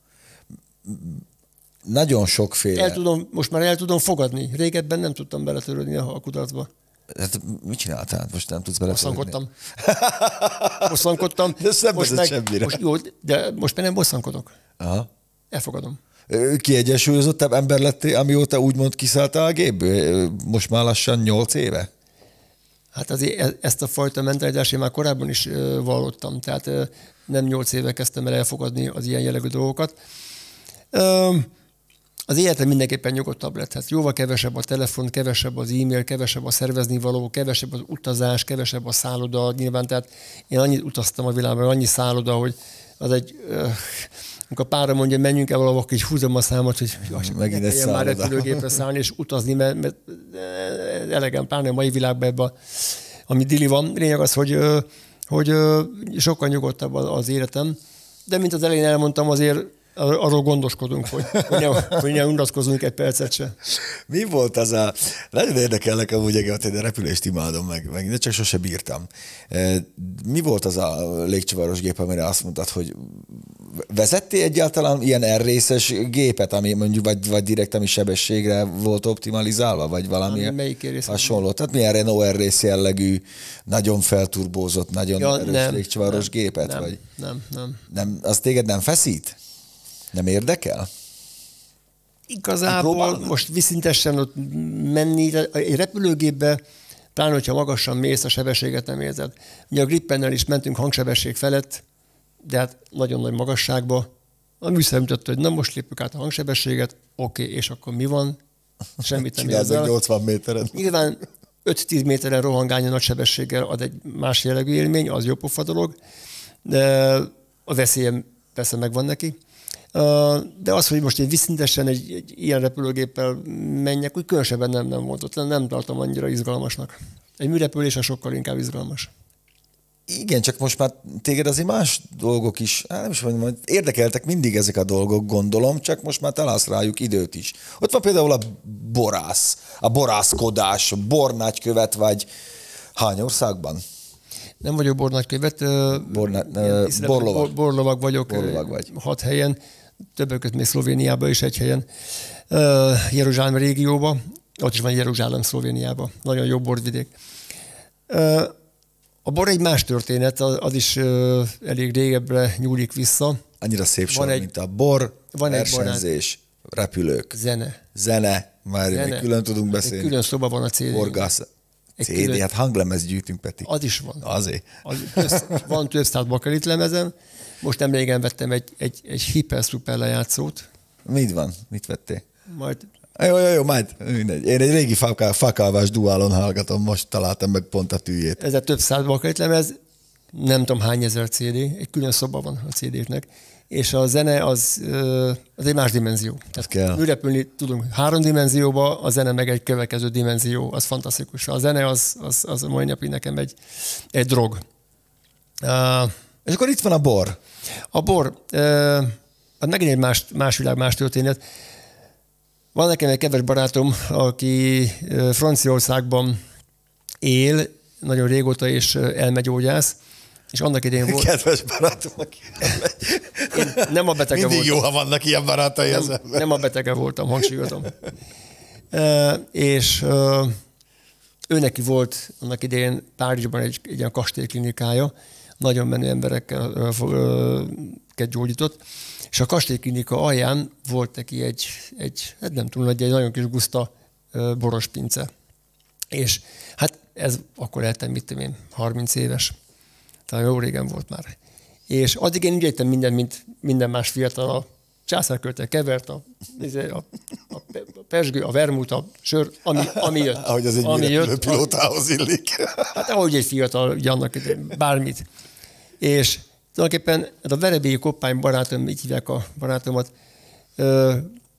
[SPEAKER 1] Nagyon sokféle.
[SPEAKER 2] Most már el tudom fogadni. Régebben nem tudtam beletörődni a kudarcba.
[SPEAKER 1] Hát mit csináltál? Most nem tudsz beletörődni.
[SPEAKER 2] Bosszankodtam.
[SPEAKER 1] De ez nem vezet semmire.
[SPEAKER 2] De most már nem bosszankodok.
[SPEAKER 1] Aha.
[SPEAKER 2] Elfogadom.
[SPEAKER 1] Kiegyensúlyozottabb ember lettél, amióta úgymond kiszálltál a gépből? Most már lassan 8 éve?
[SPEAKER 2] Hát azért ezt a fajta mentalitást én már korábban is vallottam. Tehát nem 8 éve kezdtem el elfogadni az ilyen jellegű dolgokat. Az életem mindenképpen nyugodtabb lett. Hát jóval kevesebb a telefon, kevesebb az e-mail, kevesebb a szervezni való, kevesebb az utazás, kevesebb a szálloda. Nyilván, tehát én annyit utaztam a világban, annyi szálloda, hogy az egy... Amikor párra mondja, menjünk el valahol, így húzom a számot, hogy
[SPEAKER 1] megint egy szálloda.
[SPEAKER 2] Már repülőgépre szállni és utazni, mert elegem, pláne a mai világban ebben, ami dili van. Lényeg az, hogy sokkal nyugodtabb az életem. De mint az elején elmondtam, azért arról gondoskodunk, hogy ne unatkozunk egy percet se.
[SPEAKER 1] Mi volt az a... Nagyon érdekel nekem úgy, hogy a repülést imádom meg, de csak sose bírtam. Mi volt az a légcsavaros gép, amire azt mondtad, hogy vezettél egyáltalán ilyen R-részes gépet, ami mondjuk vagy direkt, ami sebességre volt optimalizálva, vagy valami hasonló? Tehát milyen Renault R-rész jellegű, nagyon felturbózott, nagyon erős légcsavaros gépet? Nem. Az téged nem feszít? Nem érdekel?
[SPEAKER 2] Igazából most viszintesen ott menni, egy repülőgépbe, pláne, hogyha magasan mész, a sebességet nem érzed. Ugye a Grippennel is mentünk hangsebesség felett, de hát nagyon nagy magasságba. A műszer mutatta, hogy na most lépjük át a hangsebességet, oké, és akkor mi van? Semmit nem érzel.
[SPEAKER 1] 80 méteren.
[SPEAKER 2] Nyilván 5-10 méteren rohangálni nagy sebességgel ad egy más jellegű élmény, az jó pofa dolog, de a veszélye persze megvan neki. De az, hogy most én viszintesen egy ilyen repülőgéppel menjek, úgy különösebben nem volt ott, nem tartom annyira izgalmasnak. Egy műrepülése sokkal inkább izgalmas.
[SPEAKER 1] Igen, csak most már téged azért más dolgok is, nem is mondom, hogy érdekeltek mindig ezek a dolgok, gondolom, csak most már találsz rájuk időt is. Ott van például a borász, a borászkodás, bornagykövet, vagy hány országban?
[SPEAKER 2] Nem vagyok bornagykövet, borlovag vagyok, 6 helyen, többek között még Szlovéniában is egy helyen, Jeruzsálem régióban, ott is van Jeruzsálem Szlovéniában, nagyon jó borvidék. A bor egy más történet, az is elég régebbre nyúlik vissza.
[SPEAKER 1] Annyira szép sor, mint a bor, versenyzés, repülők. Zene, már zene. Külön tudunk beszélni.
[SPEAKER 2] Egy külön szoba van a CD.
[SPEAKER 1] Forgász. CD, hát hanglemez gyűjtünk, Peti.
[SPEAKER 2] Az is van.
[SPEAKER 1] Azért.
[SPEAKER 2] Van több száz bakelit lemezem. Most nem régen vettem egy hiper-szuper lejátszót.
[SPEAKER 1] Mit van? Mit vettél?
[SPEAKER 2] Majd...
[SPEAKER 1] Jó, majd mindegy. Én egy régi fakálvás duálon hallgatom, most találtam meg pont a tűjét.
[SPEAKER 2] Ez a több száz bakelit lemez, nem tudom hány ezer CD, egy külön szoba van a CD-knek. És a zene az egy más dimenzió. Tehát repülni tudunk 3 dimenzióba, a zene meg egy következő dimenzió, az fantasztikus. A zene az mai napig nekem egy drog.
[SPEAKER 1] És akkor itt van a bor.
[SPEAKER 2] A bor, az megint egy más világ, más történet. Van nekem egy kedves barátom, aki Franciaországban él, nagyon régóta, és elmegyógyász, és annak idején volt...
[SPEAKER 1] Kedves barátom, aki
[SPEAKER 2] nem a betege voltam.
[SPEAKER 1] Mindig jó, ha vannak ilyen barátai.
[SPEAKER 2] Nem a betege voltam, hangsúlyozom. És ő neki volt annak idején Párizsban egy ilyen kastélyklinikája, nagyon menő emberekkel gyógyított, és a kastélyklinika alján volt neki egy hát nem túl nagy, egy nagyon kis guszta boros pince. És hát ez akkor lehettem, mit tudom én, 30 éves. Tehát jó régen volt már. És addig én úgy egytem mint minden más fiatal, a császárkörte kevert, a pezsgő, a vermut, a sör, ami jött.
[SPEAKER 1] Ahogy az egy repülőpilótához illik.
[SPEAKER 2] Hát ahogy egy fiatal, ugye annak bármit. És tulajdonképpen a verebélyi koppány barátom, így hívják a barátomat,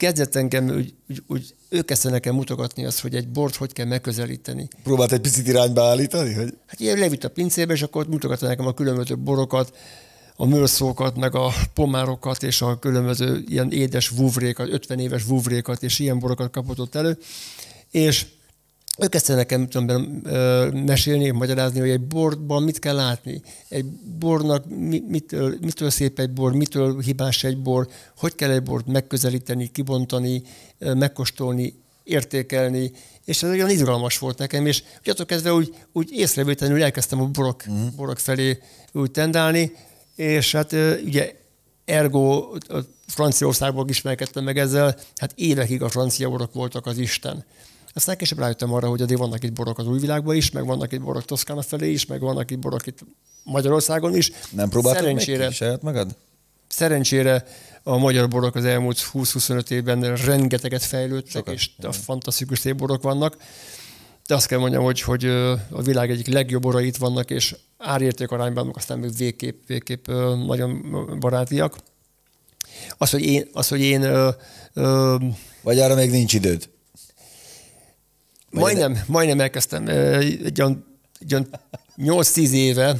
[SPEAKER 2] kezdett engem, úgy ő kezdte nekem mutogatni azt, hogy egy bort hogy kell megközelíteni.
[SPEAKER 1] Próbált egy picit irányba állítani? Hogy...
[SPEAKER 2] Hát ilyen levitt a pincébe, és akkor mutogatta nekem a különböző borokat, a mőrszókat, meg a pomárokat, és a különböző ilyen édes vuvrékat, 50 éves vuvrékat, és ilyen borokat kapott ott elő. És ő kezdte nekem mesélni, magyarázni, hogy egy borban mit kell látni. Egy bornak mitől szép egy bor, mitől hibás egy bor, hogy kell egy bort megközelíteni, kibontani, megkóstolni, értékelni, és ez olyan izgalmas volt nekem, és attól kezdve úgy észrevétlenül elkezdtem a borok felé úgy tendálni, és hát ugye ergo Franciaországból ismerkedtem meg ezzel, hát évekig a francia borok voltak az Isten. Aztán később rájöttem arra, hogy azért vannak itt borok az újvilágban is, meg vannak itt borok Toszkána felé is, meg vannak itt borok itt Magyarországon is.
[SPEAKER 1] Nem próbáltad még ki saját magad?
[SPEAKER 2] Szerencsére a magyar borok az elmúlt 20-25 évben rengeteget fejlődtek, sokat. És fantasztikus szép borok vannak. De azt kell mondjam, hogy a világ egyik legjobb borai itt vannak, és árérték arányban, aztán még végképp nagyon barátiak. Hogy én
[SPEAKER 1] vagy arra még nincs időd?
[SPEAKER 2] Majdnem elkezdtem. Egy olyan 8-10 éve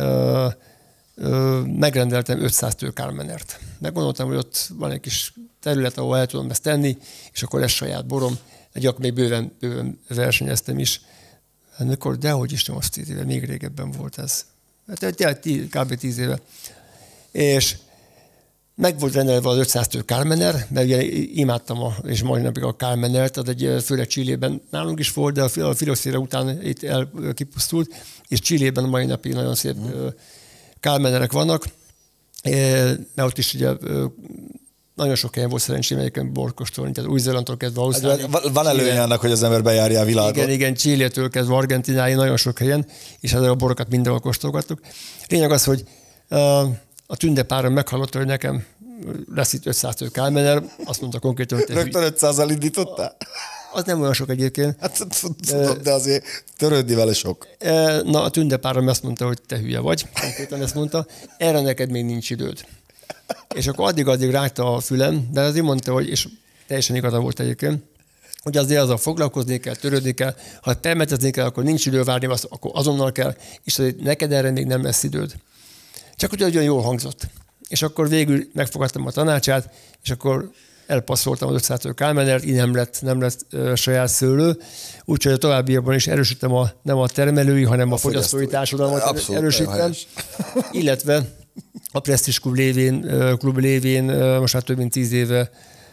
[SPEAKER 2] megrendeltem 500 tőkálmenert. Meggondoltam, hogy ott van egy kis terület, ahol el tudom ezt tenni, és akkor lesz saját borom. Akkor még bőven versenyeztem is. Hát mikor, dehogy is 8-10 éve, még régebben volt ez. Hát kb. 10 éve. És meg volt rendelve az 500 tő Kálmener, mert ugye imádtam, és mai napig a Kálmenert, az főleg Chilében nálunk is volt, de a filoxéra után itt kipusztult, és Chilében mai napig nagyon szép Kálmenerek vannak, mert ott is ugye nagyon sok helyen volt szerencsém egyébként borkóstolni, tehát Új-Zélandtól kezdve Ausztrália.
[SPEAKER 1] Van előnye annak, hogy az ember bejárja a világot.
[SPEAKER 2] Igen, Chilétől kezdve Argentináig nagyon sok helyen, és ezzel a borokat mindenhol kóstolgattuk. Lényeg az, hogy a tündepáron meghallotta, hogy nekem lesz itt 500 tő Kálmener, azt mondta konkrétan, hogy...
[SPEAKER 1] Rögtön 500-al indítottál?
[SPEAKER 2] Az nem olyan sok egyébként.
[SPEAKER 1] Hát tudod, de azért törődni vele sok.
[SPEAKER 2] Na, a tündepárom azt mondta, hogy te hülye vagy, konkrétan ezt mondta, erre neked még nincs időd. És akkor addig rágta a fülem, de azért mondta, hogy, és teljesen igaza volt egyébként, hogy azért azzal foglalkozni kell, törődni kell, ha permetezni kell, akkor nincs idő várni, akkor azonnal kell, és azért neked erre még nem lesz időd. Csak úgy olyan jól hangzott. És akkor végül megfogadtam a tanácsát, és akkor elpasszoltam az 500 tő Kálmenert, így nem lett saját szőlő. Úgyhogy a továbbiakban is erősítem nem a termelői, hanem a fogyasztói társadalmat erősítem. Illetve a Prestige klub lévén most már több mint 10 éve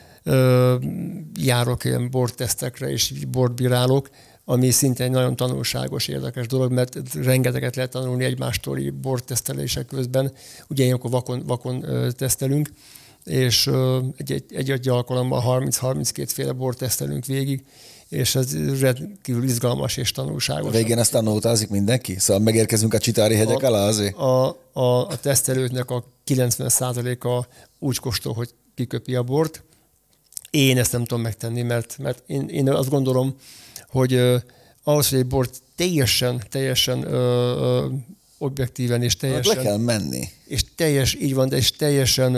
[SPEAKER 2] járok ilyen bortesztekre és bortbírálok, ami szintén egy nagyon tanulságos, érdekes dolog, mert rengeteget lehet tanulni egymástól bortesztelések közben. Ugye ilyenkor vakon tesztelünk, és egy alkalommal 30-32 féle bort tesztelünk végig, és ez rendkívül izgalmas és tanulságos.
[SPEAKER 1] A végén ezt tanultázik mindenki? Szóval megérkezünk a Csitári hegyek alá azért?
[SPEAKER 2] A tesztelőknek a 90%-a úgy kóstol, hogy kiköpi a bort. Én ezt nem tudom megtenni, mert én azt gondolom, hogy ahhoz, hogy egy bort teljesen objektíven és teljesen...
[SPEAKER 1] Le kell menni.
[SPEAKER 2] És így van, de és teljesen...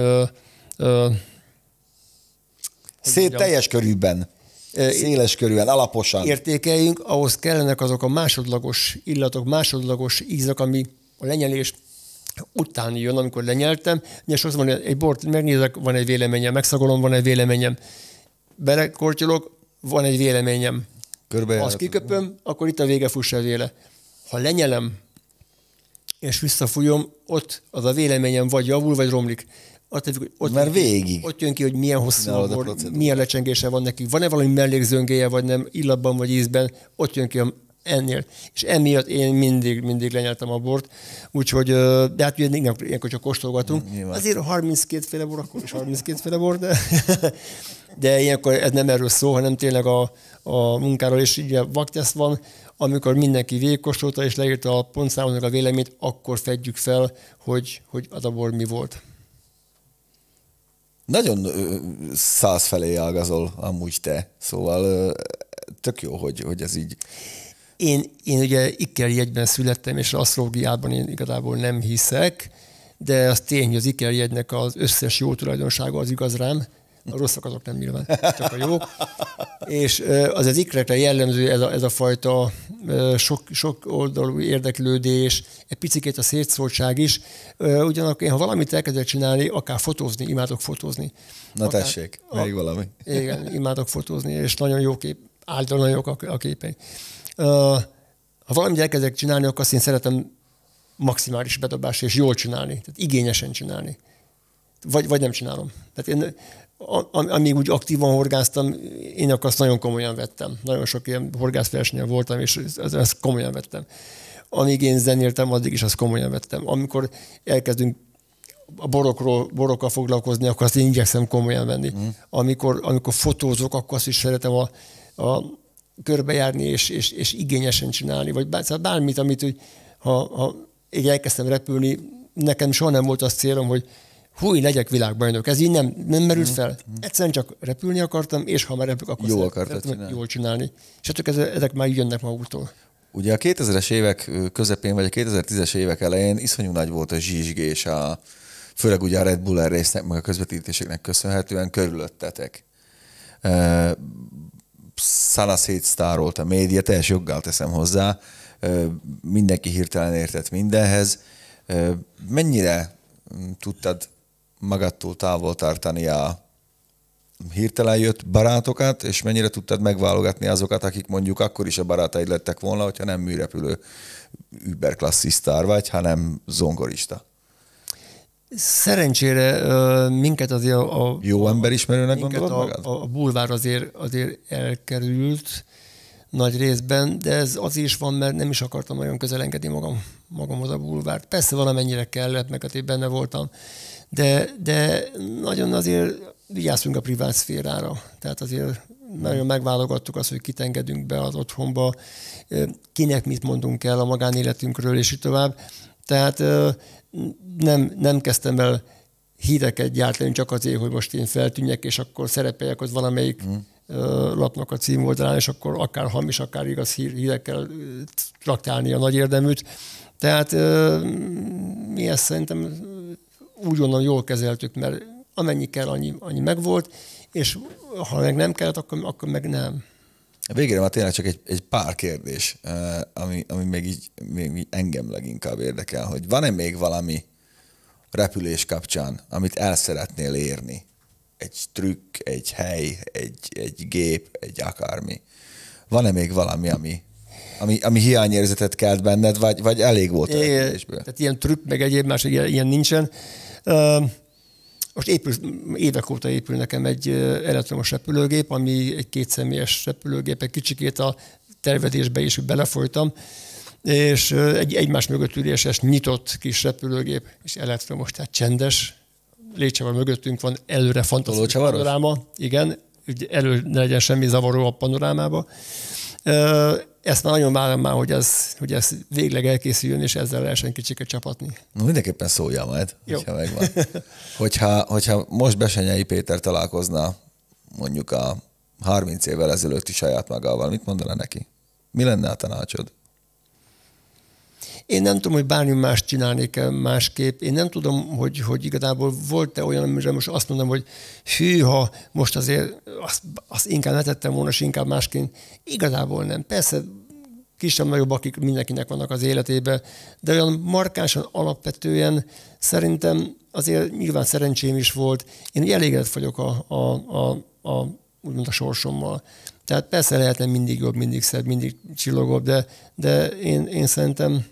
[SPEAKER 1] teljes körűben. Széles körűen, alaposan.
[SPEAKER 2] Értékeljünk, ahhoz kellenek azok a másodlagos illatok, másodlagos ízek, ami a lenyelés után jön, amikor lenyeltem. És az van, egy bort megnézek, van egy véleményem, megszagolom, van egy véleményem. Belekortyolok, van egy véleményem. Ha azt kiköpöm, akkor itt a vége, fuss el véle. Ha lenyelem, és visszafújom, ott az a véleményem vagy javul, vagy romlik. Ott jön ki, hogy milyen hosszú a bor, milyen lecsengése van neki, van-e valami mellékzöngéje, vagy nem, illatban, vagy ízben, ott jön ki ennél. És emiatt én mindig lenyeltem a bort. Úgyhogy, de hát ilyenkor csak kóstolgatunk. Azért 32 féle bor, akkor is 32 féle bor, de ilyenkor ez nem erről szó, hanem tényleg a munkáról, és ugye vakteszt van, amikor mindenki végigkóstolta, és leírta a pontszámoknak a véleményt, akkor fedjük fel, hogy az a bor mi volt.
[SPEAKER 1] Nagyon 100 felé ágazol amúgy te, szóval tök jó, hogy ez így.
[SPEAKER 2] Én ugye ikerjegyben születtem, és asztrológiában én igazából nem hiszek, de az tény, hogy az ikerjegynek az összes jó tulajdonsága az igaz rám, A rosszak azok nem nyilván, csak a jók. És az ikrekre jellemző ez a fajta sok oldalú érdeklődés, egy picikét a szétszóltság is. Ugyanakkor én, ha valamit elkezdek csinálni, akár fotózni, imádok fotózni.
[SPEAKER 1] Na tessék, még valami.
[SPEAKER 2] Igen, imádok fotózni, és nagyon jó kép, általában nagyon jók a képei. Ha valamit elkezdek csinálni, akkor azt én szeretem maximális bedobás és jól csinálni, tehát igényesen csinálni. Vagy nem csinálom. Tehát én, amíg úgy aktívan horgáztam, én akkor azt nagyon komolyan vettem. Nagyon sok ilyen horgászversenyen voltam, és ezt komolyan vettem. Amíg én zenéltem, addig is azt komolyan vettem. Amikor elkezdünk a borokkal foglalkozni, akkor azt én igyekszem komolyan venni. Amikor fotózok, akkor azt is szeretem a körbejárni és igényesen csinálni. Vagy bármit, amit úgy, ha így elkezdtem repülni, nekem soha nem volt az célom, hogy húj, legyek világbajnok. Ez így nem merült fel. Egyszerűen csak repülni akartam, és ha már repülök, akkor jól csinálni. És ezek már jönnek maguktól.
[SPEAKER 1] Ugye a 2000-es évek közepén, vagy a 2010-es évek elején iszonyú nagy volt a zsizsgés, főleg ugye a Red Bull résznek, meg a közvetítéseknek köszönhetően körülöttetek. Szála szétsztárolt a média, teljes joggal teszem hozzá, mindenki hirtelen értett mindenhez. Mennyire tudtad magadtól távol tartani a hirtelen jött barátokat, és mennyire tudtad megválogatni azokat, akik mondjuk akkor is a barátaid lettek volna, hogyha nem műrepülő überklasszi sztár vagy, hanem zongorista?
[SPEAKER 2] Szerencsére minket azért
[SPEAKER 1] jó emberismerőnek gondolod magad?
[SPEAKER 2] A bulvár azért elkerült nagy részben, de ez azért is van, mert nem is akartam nagyon közel engedni magamhoz a bulvárt. Persze valamennyire kellett, meg hát én benne voltam, de nagyon azért vigyáztunk a privát szférára. Tehát azért nagyon megválogattuk azt, hogy kit engedünk be az otthonba, kinek mit mondunk el a magánéletünkről, és így tovább. Tehát nem kezdtem el híreket gyártani csak azért, hogy most én feltűnjek, és akkor szerepeljek ott valamelyik lapnak a címoldalán, és akkor akár hamis, akár igaz hírekkel traktálni a nagy érdeműt. Tehát mi ezt szerintem úgy gondolom jól kezeltük, mert amennyi kell, annyi megvolt, és ha meg nem kellett, akkor meg nem.
[SPEAKER 1] Végére már tényleg csak egy pár kérdés, ami még engem leginkább érdekel, hogy van-e még valami repülés kapcsán, amit el szeretnél érni? Egy trükk, egy hely, egy gép, egy akármi. Van-e még valami, ami hiányérzetet kelt benned, vagy elég volt a repülésből?
[SPEAKER 2] Tehát ilyen trükk, meg egyéb más, ilyen nincsen. Most évek óta épül nekem egy elektromos repülőgép, ami egy kétszemélyes repülőgép, egy kicsikét a tervezésbe is belefolytam, és egy egymás mögött üléses, nyitott kis repülőgép, és elektromos, tehát csendes. Létcsavar mögöttünk van, előre fantasztikus panoráma. Igen, elő ne legyen semmi zavaró a panorámába. Ezt már nagyon várom már, hogy ez végleg elkészüljön, és ezzel lehessen kicsiket csapatni.
[SPEAKER 1] No, mindenképpen szóljál majd, hogyha megvan. Hogyha most Besenyei Péter találkozna mondjuk a 30 évvel ezelőtti saját magával, mit mondaná neki? Mi lenne a tanácsod?
[SPEAKER 2] Én nem tudom, hogy bármi más csinálnék másképp. Én nem tudom, hogy igazából volt-e olyan, amire most azt mondom, hogy hűha, most azért azt inkább ne tettem volna, és inkább másként. Igazából nem. Persze kisebb-nagyobb, akik mindenkinek vannak az életében, de olyan markánsan alapvetően szerintem azért nyilván szerencsém is volt. Én elégedett vagyok úgymond a sorsommal. Tehát persze lehetne mindig jobb, mindig szebb, mindig csillogóbb, de én szerintem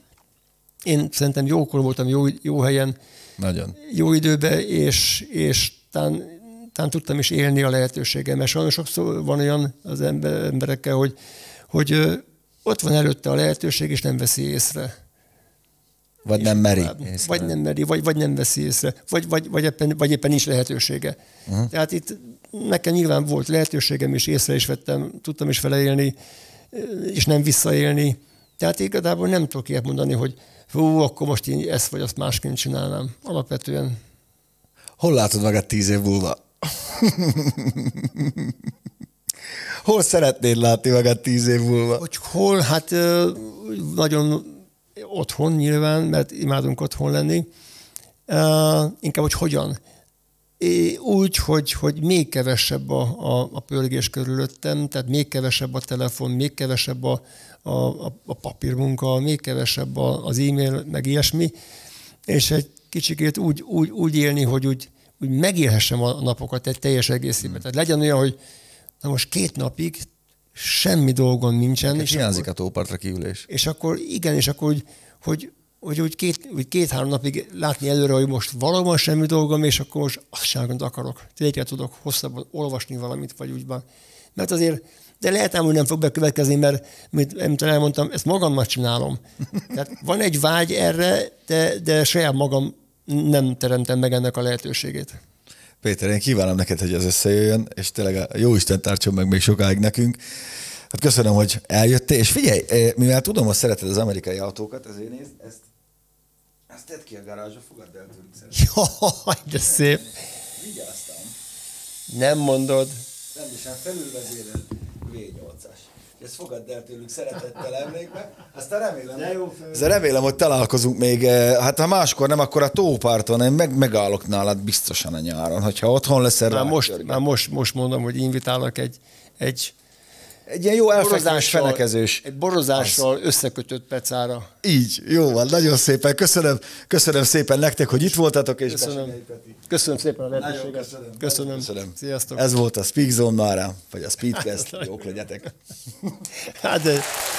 [SPEAKER 2] jókor voltam, jó helyen,
[SPEAKER 1] nagyon
[SPEAKER 2] jó időben, és talán tudtam is élni a lehetőséggel, mert sajnos sokszor van olyan az emberekkel, hogy ott van előtte a lehetőség, és nem veszi észre.
[SPEAKER 1] Vagy nem meri.
[SPEAKER 2] Vagy nem meri, vagy nem veszi észre, vagy éppen nincs lehetősége. Tehát itt nekem nyilván volt lehetőségem, és észre is vettem, tudtam is vele élni, és nem visszaélni. Tehát igazából nem tudok ilyet mondani, hogy akkor most én ezt vagy azt másként csinálnám. Alapvetően.
[SPEAKER 1] Hol látod magad 10 év múlva? Hol szeretnéd látni magad 10 év múlva?
[SPEAKER 2] Hogy hol? Hát nagyon otthon nyilván, mert imádunk otthon lenni. Inkább, hogy hogyan. úgy, hogy még kevesebb a pörgés körülöttem, tehát még kevesebb a telefon, még kevesebb a papírmunka, még kevesebb az e-mail, meg ilyesmi, és egy kicsikét úgy élni, hogy úgy megélhessem a napokat egy teljes egészében. Tehát legyen olyan, hogy na most 2 napig semmi dolgom nincsen.
[SPEAKER 1] És hiányzik a tópartra kiülés.
[SPEAKER 2] És akkor igen, és akkor hogy 2-3 napig látni előre, hogy most valóban semmi dolgom, és akkor most azt sem akarok. Tényleg tudok hosszabban olvasni valamit, vagy úgy van. Mert azért, de lehet ám, hogy nem fog bekövetkezni, mert, mint elmondtam, ezt magammal csinálom. Tehát van egy vágy erre, de saját magam nem teremtem meg ennek a lehetőségét.
[SPEAKER 1] Péter, én kívánom neked, hogy ez összejöjjön, és tényleg a Jóisten tartson meg még sokáig nekünk. Hát köszönöm, hogy eljöttél, és figyelj, mivel tudom, hogy szereted az amerikai autókat, ezért nézd, ezt tedd ki a garázsba, fogadd el tőlük szeretet.
[SPEAKER 2] Jaj, de szép.
[SPEAKER 1] Vigyáztam.
[SPEAKER 2] Nem mondod.
[SPEAKER 1] Rendesen felülvezérel V8-as. Ezt fogadd el tőlük szeretettel emlékbe. Aztán remélem, hogy találkozunk még, hát ha máskor nem, akkor a tóparton, én megállok nálad biztosan a nyáron, hogyha otthon leszel.
[SPEAKER 2] Már most mondom, hogy invitálok egy
[SPEAKER 1] ilyen jó elfekvés fenekezős.
[SPEAKER 2] Egy borozással összekötött pecára.
[SPEAKER 1] Így, jó van, nagyon szépen. Köszönöm szépen nektek, hogy itt voltatok. És
[SPEAKER 2] köszönöm szépen a lehetőséget. Köszönöm. Sziasztok.
[SPEAKER 1] Ez volt a Speak Zone mára, vagy a Speedcast. Jók legyetek.
[SPEAKER 2] Hát de...